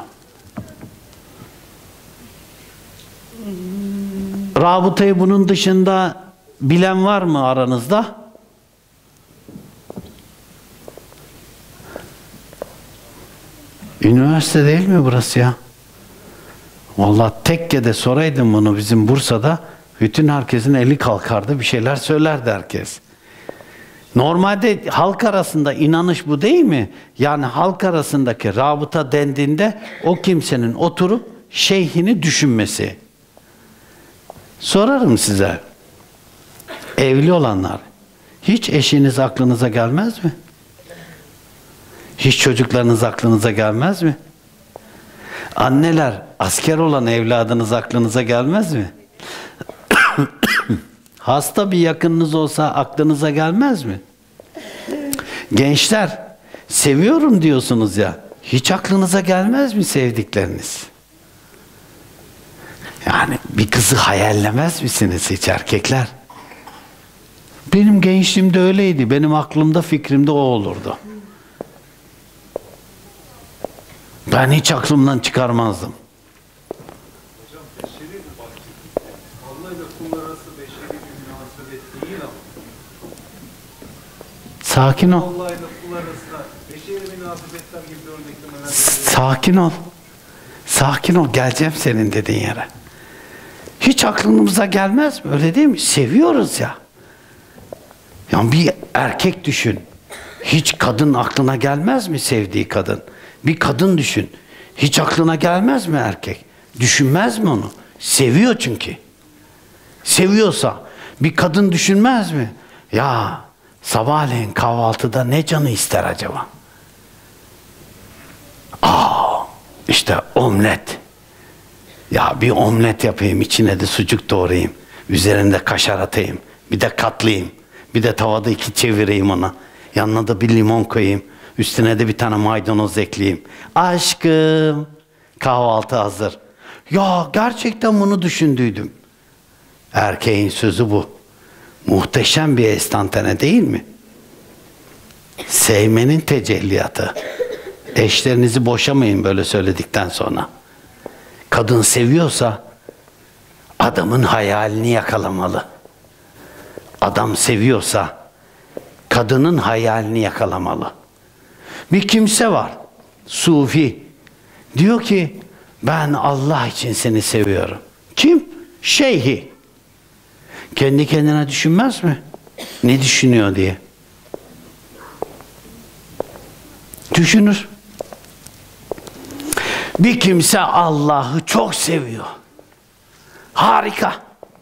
Rabıtayı bunun dışında bilen var mı aranızda? Üniversite değil mi burası ya? Vallahi tekkede soraydım bunu bizim Bursa'da, bütün herkesin eli kalkardı, bir şeyler söylerdi herkes. Normalde halk arasında inanış bu değil mi? Yani halk arasındaki rabıta dendiğinde o kimsenin oturup şeyhini düşünmesi. Sorarım size, evli olanlar, hiç eşiniz aklınıza gelmez mi? Hiç çocuklarınız aklınıza gelmez mi? Anneler, asker olan evladınız aklınıza gelmez mi? Hasta bir yakınınız olsa aklınıza gelmez mi? Gençler, seviyorum diyorsunuz ya, hiç aklınıza gelmez mi sevdikleriniz? Yani bir kızı hayallemez misiniz hiç erkekler? Benim gençliğimde öyleydi, benim aklımda, fikrimde o olurdu. Ben hiç aklımdan çıkarmazdım. Hocam beşeri mi bahsettik? Allah ile kul arası beşeri bir münasebet değil ama. Sakin ol. Allah ile kul arasında beşeri münasebetler gibi örneklemeler. Sakin ol. Sakin ol. Geleceğim senin dediğin yere. Hiç aklımıza gelmez mi? Öyle değil mi? Seviyoruz ya. Yani bir erkek düşün. Hiç kadın aklına gelmez mi sevdiği kadın? Bir kadın düşün. Hiç aklına gelmez mi erkek? Düşünmez mi onu? Seviyor çünkü. Seviyorsa bir kadın düşünmez mi? Ya sabahleyin kahvaltıda ne canı ister acaba? İşte omlet. Ya bir omlet yapayım, içine de sucuk doğrayayım. Üzerinde kaşar atayım. Bir de katlayayım. Bir de tavada 2 çevireyim ona. Yanına da bir limon koyayım. Üstüne de bir tane maydanoz ekleyeyim. Aşkım, kahvaltı hazır. Ya gerçekten bunu düşündüydüm. Erkeğin sözü bu. Muhteşem bir enstantane değil mi? Sevmenin tecelliyatı. Eşlerinizi boşamayın böyle söyledikten sonra. Kadın seviyorsa adamın hayalini yakalamalı. Adam seviyorsa kadının hayalini yakalamalı. Bir kimse var, sufi. Diyor ki ben Allah için seni seviyorum. Kim? Şeyhi. Kendi kendine düşünmez mi? Ne düşünüyor diye. Düşünür. Bir kimse Allah'ı çok seviyor. Harika.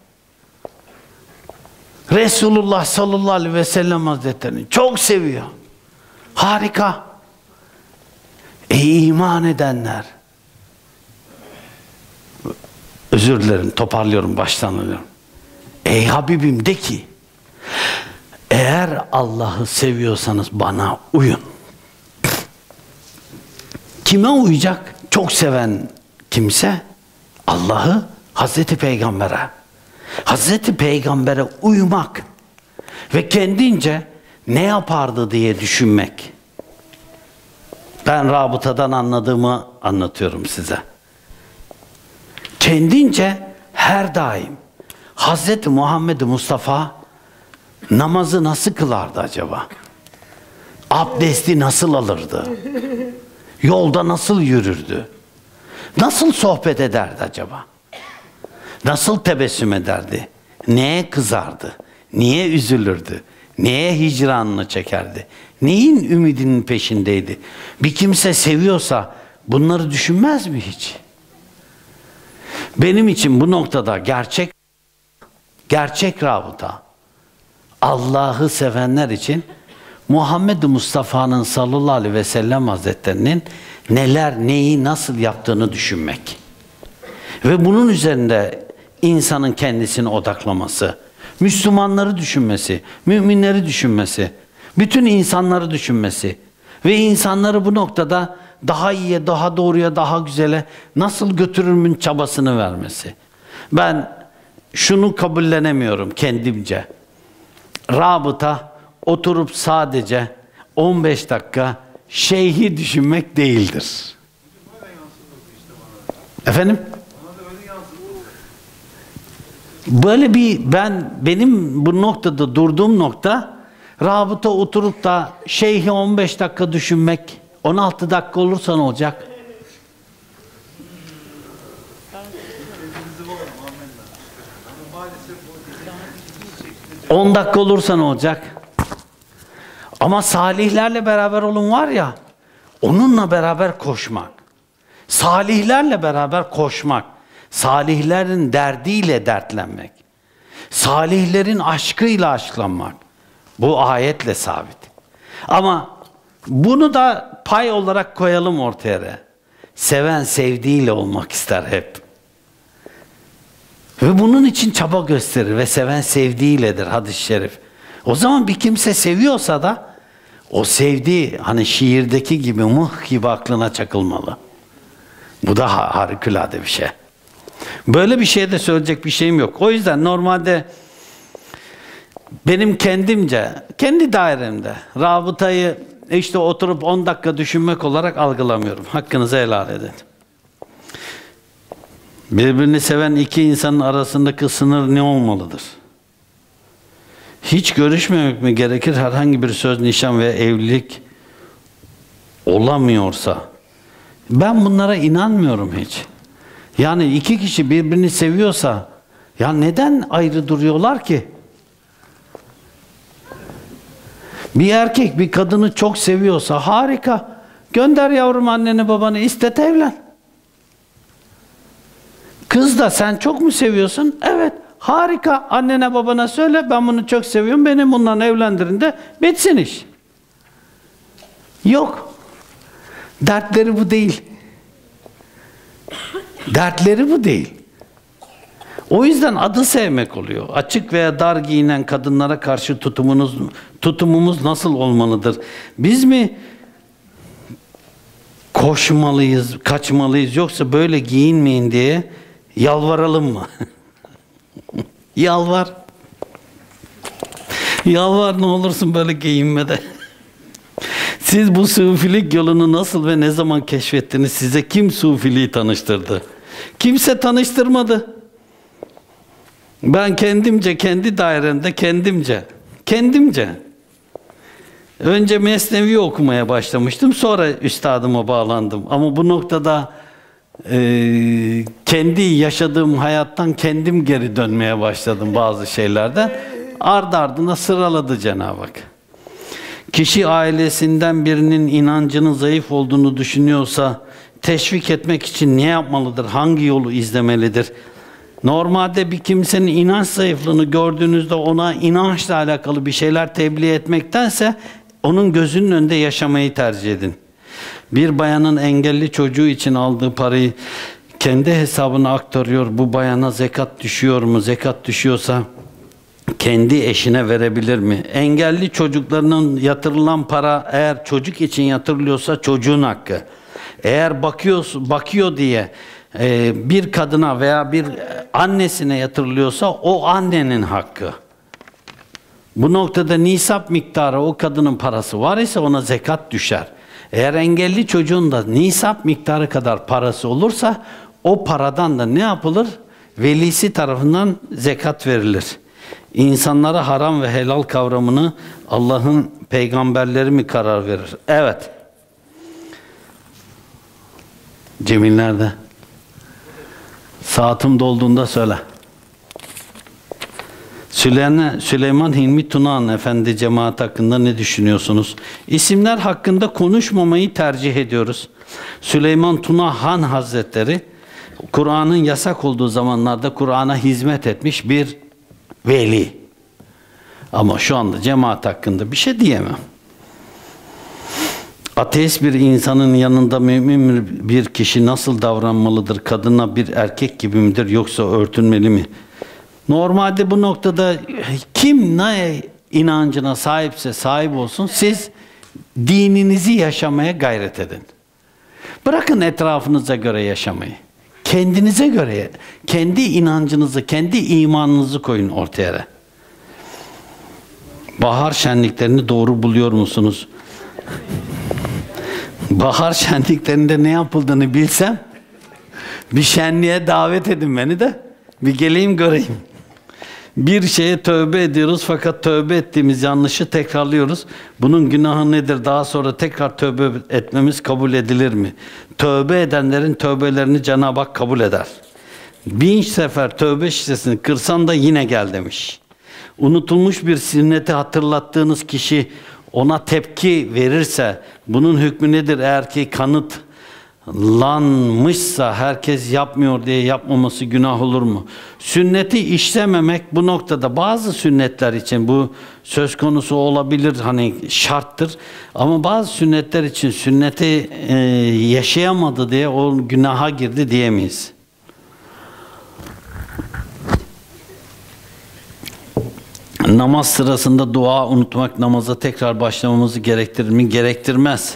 Resulullah sallallahu aleyhi ve sellem Hazretlerini çok seviyor. Harika. İman edenler. Özür dilerim, toparlıyorum, baştan alıyorum. Ey Habibim de ki, eğer Allah'ı seviyorsanız bana uyun. Kime uyacak? Çok seven kimse Allah'ı, Hazreti Peygamber'e. Hazreti Peygamber'e uymak ve kendince ne yapardı diye düşünmek. Ben rabıtadan anladığımı anlatıyorum size. Kendince her daim Hazreti Muhammed Mustafa namazı nasıl kılardı acaba? Abdesti nasıl alırdı? Yolda nasıl yürürdü? Nasıl sohbet ederdi acaba? Nasıl tebessüm ederdi? Neye kızardı? Niye üzülürdü? Neye hicranını çekerdi? Neyin ümidinin peşindeydi? Bir kimse seviyorsa bunları düşünmez mi hiç? Benim için bu noktada gerçek rabıta, Allah'ı sevenler için Muhammed Mustafa'nın sallallahu aleyhi ve sellem Hazretlerinin neler, neyi, nasıl yaptığını düşünmek. Ve bunun üzerinde insanın kendisini odaklaması, Müslümanları düşünmesi, müminleri düşünmesi, bütün insanları düşünmesi ve insanları bu noktada daha iyiye, daha doğruya, daha güzele nasıl götürürümün çabasını vermesi. Ben şunu kabullenemiyorum kendimce. Rabıta oturup sadece 15 dakika şeyhi düşünmek değildir. Efendim? Böyle benim bu noktada durduğum nokta, rabıta oturup da şeyhi 15 dakika düşünmek, 16 dakika olursa ne olacak? 10 dakika olursa ne olacak? Ama salihlerle beraber olun var ya, onunla beraber koşmak. Salihlerle beraber koşmak. Salihlerin derdiyle dertlenmek. Salihlerin aşkıyla aşklanmak. Bu ayetle sabit. Ama bunu da pay olarak koyalım ortaya. Seven sevdiğiyle olmak ister hep. Ve bunun için çaba gösterir ve seven sevdiğiyledir hadis-i şerif. O zaman bir kimse seviyorsa da o sevdiği hani şiirdeki gibi mıh gibi aklına çakılmalı. Bu da harikulade bir şey. Böyle bir şeye de söyleyecek bir şeyim yok. O yüzden normalde benim kendimce, kendi dairemde rabıtayı işte oturup 10 dakika düşünmek olarak algılamıyorum. Hakkınızı helal edin. Birbirini seven iki insanın arasındaki sınır ne olmalıdır? Hiç görüşmemek mi gerekir? Herhangi bir söz, nişan ve evlilik olamıyorsa. Ben bunlara inanmıyorum hiç. Yani iki kişi birbirini seviyorsa ya neden ayrı duruyorlar ki? Bir erkek bir kadını çok seviyorsa harika. Gönder yavrum anneni babanı, istet, evlen. Kız da sen çok mu seviyorsun? Evet. Harika. Annene babana söyle, ben bunu çok seviyorum, beni bununla evlendirin de bitsin iş. Yok. Dertleri bu değil. Dertleri bu değil. O yüzden adı sevmek oluyor. Açık veya dar giyinen kadınlara karşı tutumumuz nasıl olmalıdır? Biz mi koşmalıyız, kaçmalıyız, yoksa böyle giyinmeyin diye yalvaralım mı? Yalvar. Yalvar ne olursun böyle giyinmede. Siz bu sufilik yolunu nasıl ve ne zaman keşfettiniz? Size kim sufiliği tanıştırdı? Kimse tanıştırmadı. Ben kendimce, kendi dairemde kendimce. Önce Mesnevi okumaya başlamıştım. Sonra üstadıma bağlandım. Ama bu noktada kendi yaşadığım hayattan kendim geri dönmeye başladım bazı şeylerden. Ardı ardına sıraladı Cenab-ı Hak. Kişi ailesinden birinin inancının zayıf olduğunu düşünüyorsa teşvik etmek için ne yapmalıdır? Hangi yolu izlemelidir? Normalde bir kimsenin inanç zayıflığını gördüğünüzde ona inançla alakalı bir şeyler tebliğ etmektense onun gözünün önünde yaşamayı tercih edin. Bir bayanın engelli çocuğu için aldığı parayı kendi hesabına aktarıyor. Bu bayana zekat düşüyor mu? Zekat düşüyorsa kendi eşine verebilir mi? Engelli çocuklarının yatırılan para eğer çocuk için yatırılıyorsa çocuğun hakkı. Eğer bakıyor diye bir kadına veya bir annesine yatırılıyorsa o annenin hakkı. Bu noktada nisap miktarı o kadının parası var ise ona zekat düşer. Eğer engelli çocuğun da nisap miktarı kadar parası olursa o paradan da ne yapılır? Velisi tarafından zekat verilir. İnsanlara haram ve helal kavramını Allah'ın peygamberleri mi karar verir? Evet. Cemil nerede? Saatim dolduğunda söyle. Süleyman Hilmi Tunağan Efendi cemaat hakkında ne düşünüyorsunuz? İsimler hakkında konuşmamayı tercih ediyoruz. Süleyman Tunağan Hazretleri Kur'an'ın yasak olduğu zamanlarda Kur'an'a hizmet etmiş bir veli. Ama şu anda cemaat hakkında bir şey diyemem. Ateist bir insanın yanında mümin bir kişi nasıl davranmalıdır? Kadına bir erkek gibi midir yoksa örtünmeli mi? Normalde bu noktada kim ne inancına sahipse sahip olsun, siz dininizi yaşamaya gayret edin. Bırakın etrafınıza göre yaşamayı. Kendinize göre, kendi inancınızı, kendi imanınızı koyun ortaya. Bahar şenliklerini doğru buluyor musunuz? Bahar şenliklerinde ne yapıldığını bilsem, bir şenliğe davet edin beni de bir geleyim göreyim. Bir şeye tövbe ediyoruz fakat tövbe ettiğimiz yanlışı tekrarlıyoruz. Bunun günahı nedir? Daha sonra tekrar tövbe etmemiz kabul edilir mi? Tövbe edenlerin tövbelerini Cenab-ı Hak kabul eder. 1000 sefer tövbe şişesini kırsan da yine gel demiş. Unutulmuş bir sünneti hatırlattığınız kişi ona tepki verirse bunun hükmü nedir? Eğer ki kanıtlanmışsa herkes yapmıyor diye yapmaması günah olur mu? Sünneti işlememek bu noktada bazı sünnetler için bu söz konusu olabilir, hani şarttır. Ama bazı sünnetler için sünneti yaşayamadı diye o günaha girdi diyemeyiz. Namaz sırasında dua unutmak namaza tekrar başlamamızı gerektirir mi? Gerektirmez.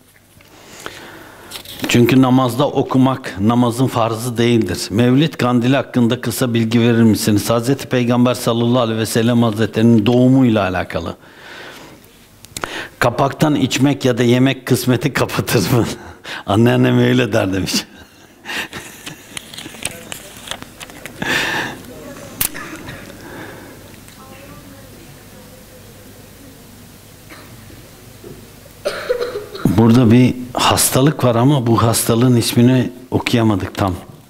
Çünkü namazda okumak namazın farzı değildir. Mevlid Kandili hakkında kısa bilgi verir misiniz? Hazreti Peygamber sallallahu aleyhi ve sellem Hazretleri'nin doğumuyla alakalı. Kapaktan içmek ya da yemek kısmeti kapatır mı? Anneannem öyle der demiş. Burada bir hastalık var ama bu hastalığın ismini okuyamadık tam.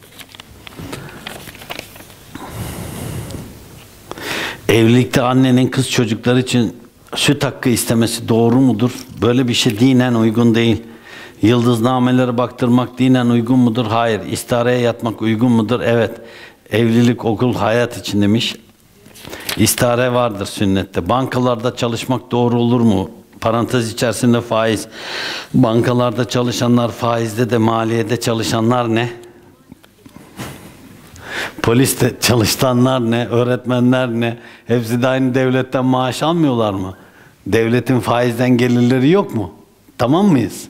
Evlilikte annenin kız çocukları için süt hakkı istemesi doğru mudur? Böyle bir şey dinen uygun değil. Yıldıznamelere baktırmak dinen uygun mudur? Hayır. İstihareye yatmak uygun mudur? Evet. Evlilik, okul, hayat için demiş. İstihare vardır sünnette. Bankalarda çalışmak doğru olur mu? Parantez içerisinde faiz. Bankalarda çalışanlar, faizde de maliyede çalışanlar ne? Poliste çalışanlar ne? Öğretmenler ne? Hepsi de aynı devletten maaş almıyorlar mı? Devletin faizden gelirleri yok mu? Tamam mıyız?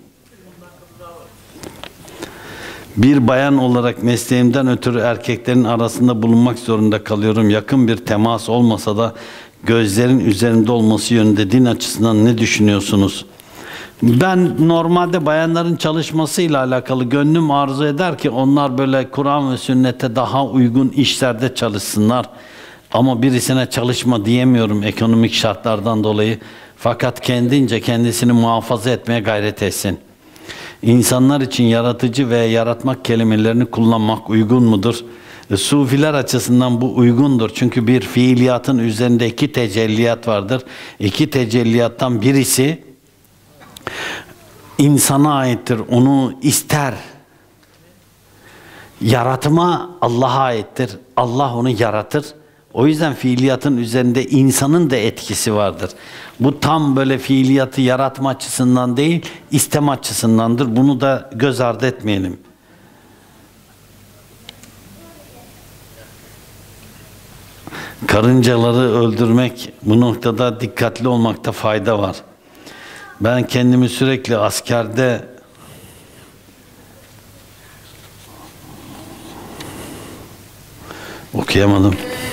Bir bayan olarak mesleğimden ötürü erkeklerin arasında bulunmak zorunda kalıyorum. Yakın bir temas olmasa da gözlerin üzerinde olması yönünde din açısından ne düşünüyorsunuz? Ben normalde bayanların çalışmasıyla alakalı gönlüm arzu eder ki onlar böyle Kur'an ve sünnete daha uygun işlerde çalışsınlar. Ama birisine çalışma diyemiyorum ekonomik şartlardan dolayı. Fakat kendince kendisini muhafaza etmeye gayret etsin. İnsanlar için yaratıcı ve yaratmak kelimelerini kullanmak uygun mudur? Sufiler açısından bu uygundur. Çünkü bir fiiliyatın üzerinde 2 tecelliyat vardır. 2 tecelliyattan birisi insana aittir. Onu ister. Yaratma Allah'a aittir. Allah onu yaratır. O yüzden fiiliyatın üzerinde insanın da etkisi vardır. Bu tam böyle fiiliyatı yaratma açısından değil, isteme açısındandır. Bunu da göz ardı etmeyelim. Karıncaları öldürmek, bu noktada dikkatli olmakta fayda var. Ben kendimi sürekli askerde okuyamadım.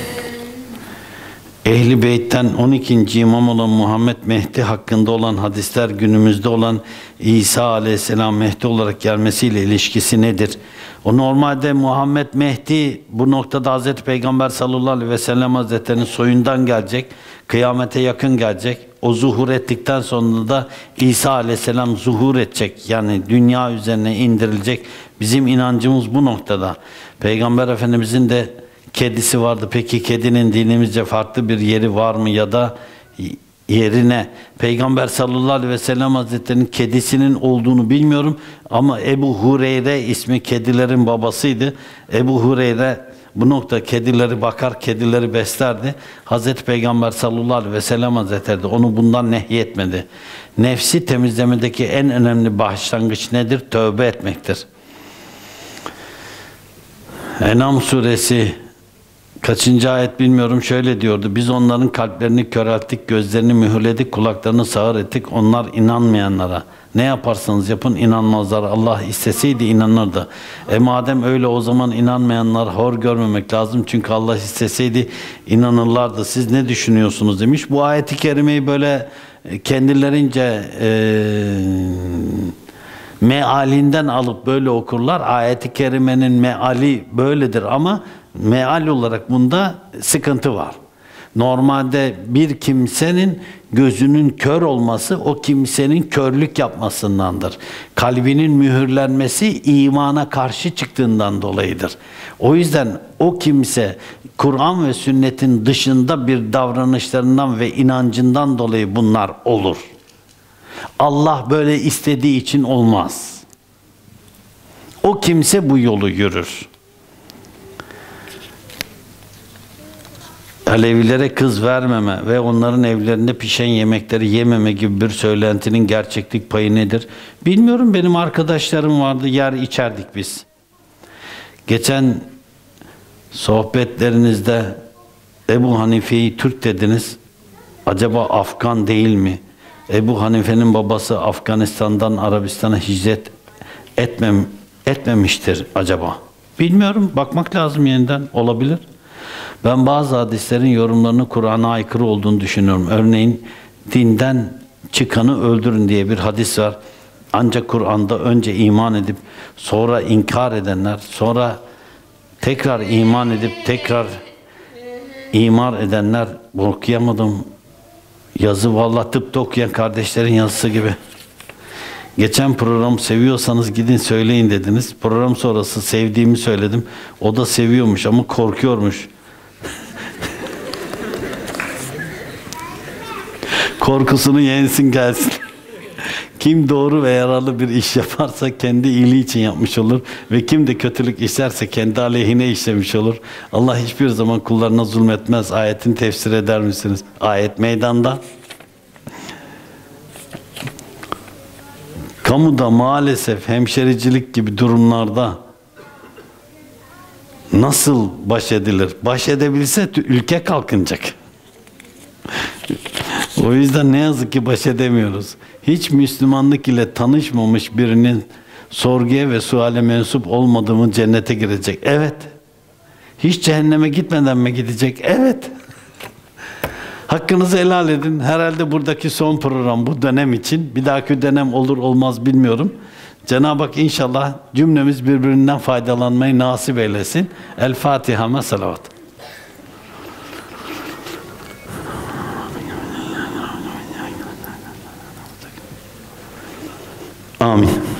Ehl-i Beyt'ten 12. imam olan Muhammed Mehdi hakkında olan hadisler günümüzde olan İsa Aleyhisselam Mehdi olarak gelmesiyle ilişkisi nedir? O normalde Muhammed Mehdi bu noktada Hazreti Peygamber sallallahu aleyhi ve sellem Hazretleri'nin soyundan gelecek, kıyamete yakın gelecek. O zuhur ettikten sonra da İsa Aleyhisselam zuhur edecek. Yani dünya üzerine indirilecek. Bizim inancımız bu noktada. Peygamber Efendimizin de kedisi vardı. Peki kedinin dinimizce farklı bir yeri var mı ya da yerine Peygamber sallallahu aleyhi ve sellem Hazretleri'nin kedisinin olduğunu bilmiyorum ama Ebu Hureyre ismi kedilerin babasıydı. Ebu Hureyre bu nokta kedileri bakar, kedileri beslerdi. Hazreti Peygamber sallallahu aleyhi ve sellem Hazretleri de onu bundan nehyetmedi. Nefsi temizlemedeki en önemli başlangıç nedir? Tövbe etmektir. En'am suresi Kaçıncı ayet bilmiyorum, şöyle diyordu. Biz onların kalplerini körelttik, gözlerini mühürledik, kulaklarını sağır ettik. Onlar inanmayanlara. Ne yaparsanız yapın inanmazlar. Allah isteseydi inanırdı. Madem öyle, o zaman inanmayanlar hor görmemek lazım. Çünkü Allah isteseydi inanırlardı. Siz ne düşünüyorsunuz demiş. Bu ayeti kerimeyi böyle kendilerince mealinden alıp böyle okurlar. Ayet-i kerimenin meali böyledir ama meal olarak bunda sıkıntı var. Normalde bir kimsenin gözünün kör olması o kimsenin körlük yapmasındandır. Kalbinin mühürlenmesi imana karşı çıktığından dolayıdır. O yüzden o kimse Kur'an ve sünnetin dışında bir davranışlarından ve inancından dolayı bunlar olur. Allah böyle istediği için olmaz. O kimse bu yolu yürür. Alevilere kız vermeme ve onların evlerinde pişen yemekleri yememe gibi bir söylentinin gerçeklik payı nedir? Bilmiyorum, benim arkadaşlarım vardı, yer içerdik biz. Geçen sohbetlerinizde Ebu Hanife'yi Türk dediniz. Acaba Afgan değil mi? Ebu Hanife'nin babası Afganistan'dan Arabistan'a hicret etmemiştir acaba? Bilmiyorum, bakmak lazım yeniden, olabilir. Ben bazı hadislerin yorumlarını Kur'an'a aykırı olduğunu düşünüyorum. Örneğin dinden çıkanı öldürün diye bir hadis var. Ancak Kur'an'da önce iman edip sonra inkar edenler, sonra tekrar iman edip tekrar imar edenler, okuyamadım. Yazı vallahi tıpta okuyan kardeşlerin yazısı gibi. Geçen program seviyorsanız gidin söyleyin dediniz. Program sonrası sevdiğimi söyledim. O da seviyormuş ama korkuyormuş. Korkusunu yensin gelsin. Kim doğru ve yararlı bir iş yaparsa kendi iyiliği için yapmış olur ve kim de kötülük işlerse kendi aleyhine işlemiş olur. Allah hiçbir zaman kullarına zulmetmez. Ayetini tefsir eder misiniz? Ayet meydanda. Kamuda maalesef hemşericilik gibi durumlarda nasıl baş edilir? Baş edebilse ülke kalkınacak. O yüzden ne yazık ki baş edemiyoruz. Hiç Müslümanlık ile tanışmamış birinin sorguya ve suale mensup olmadığımı cennete girecek. Evet. Hiç cehenneme gitmeden mi gidecek? Evet. Hakkınızı helal edin. Herhalde buradaki son program bu dönem için. Bir dahaki dönem olur olmaz bilmiyorum. Cenab-ı Hak inşallah cümlemiz birbirinden faydalanmayı nasip eylesin. El Fatiha'ma salavat. Amin.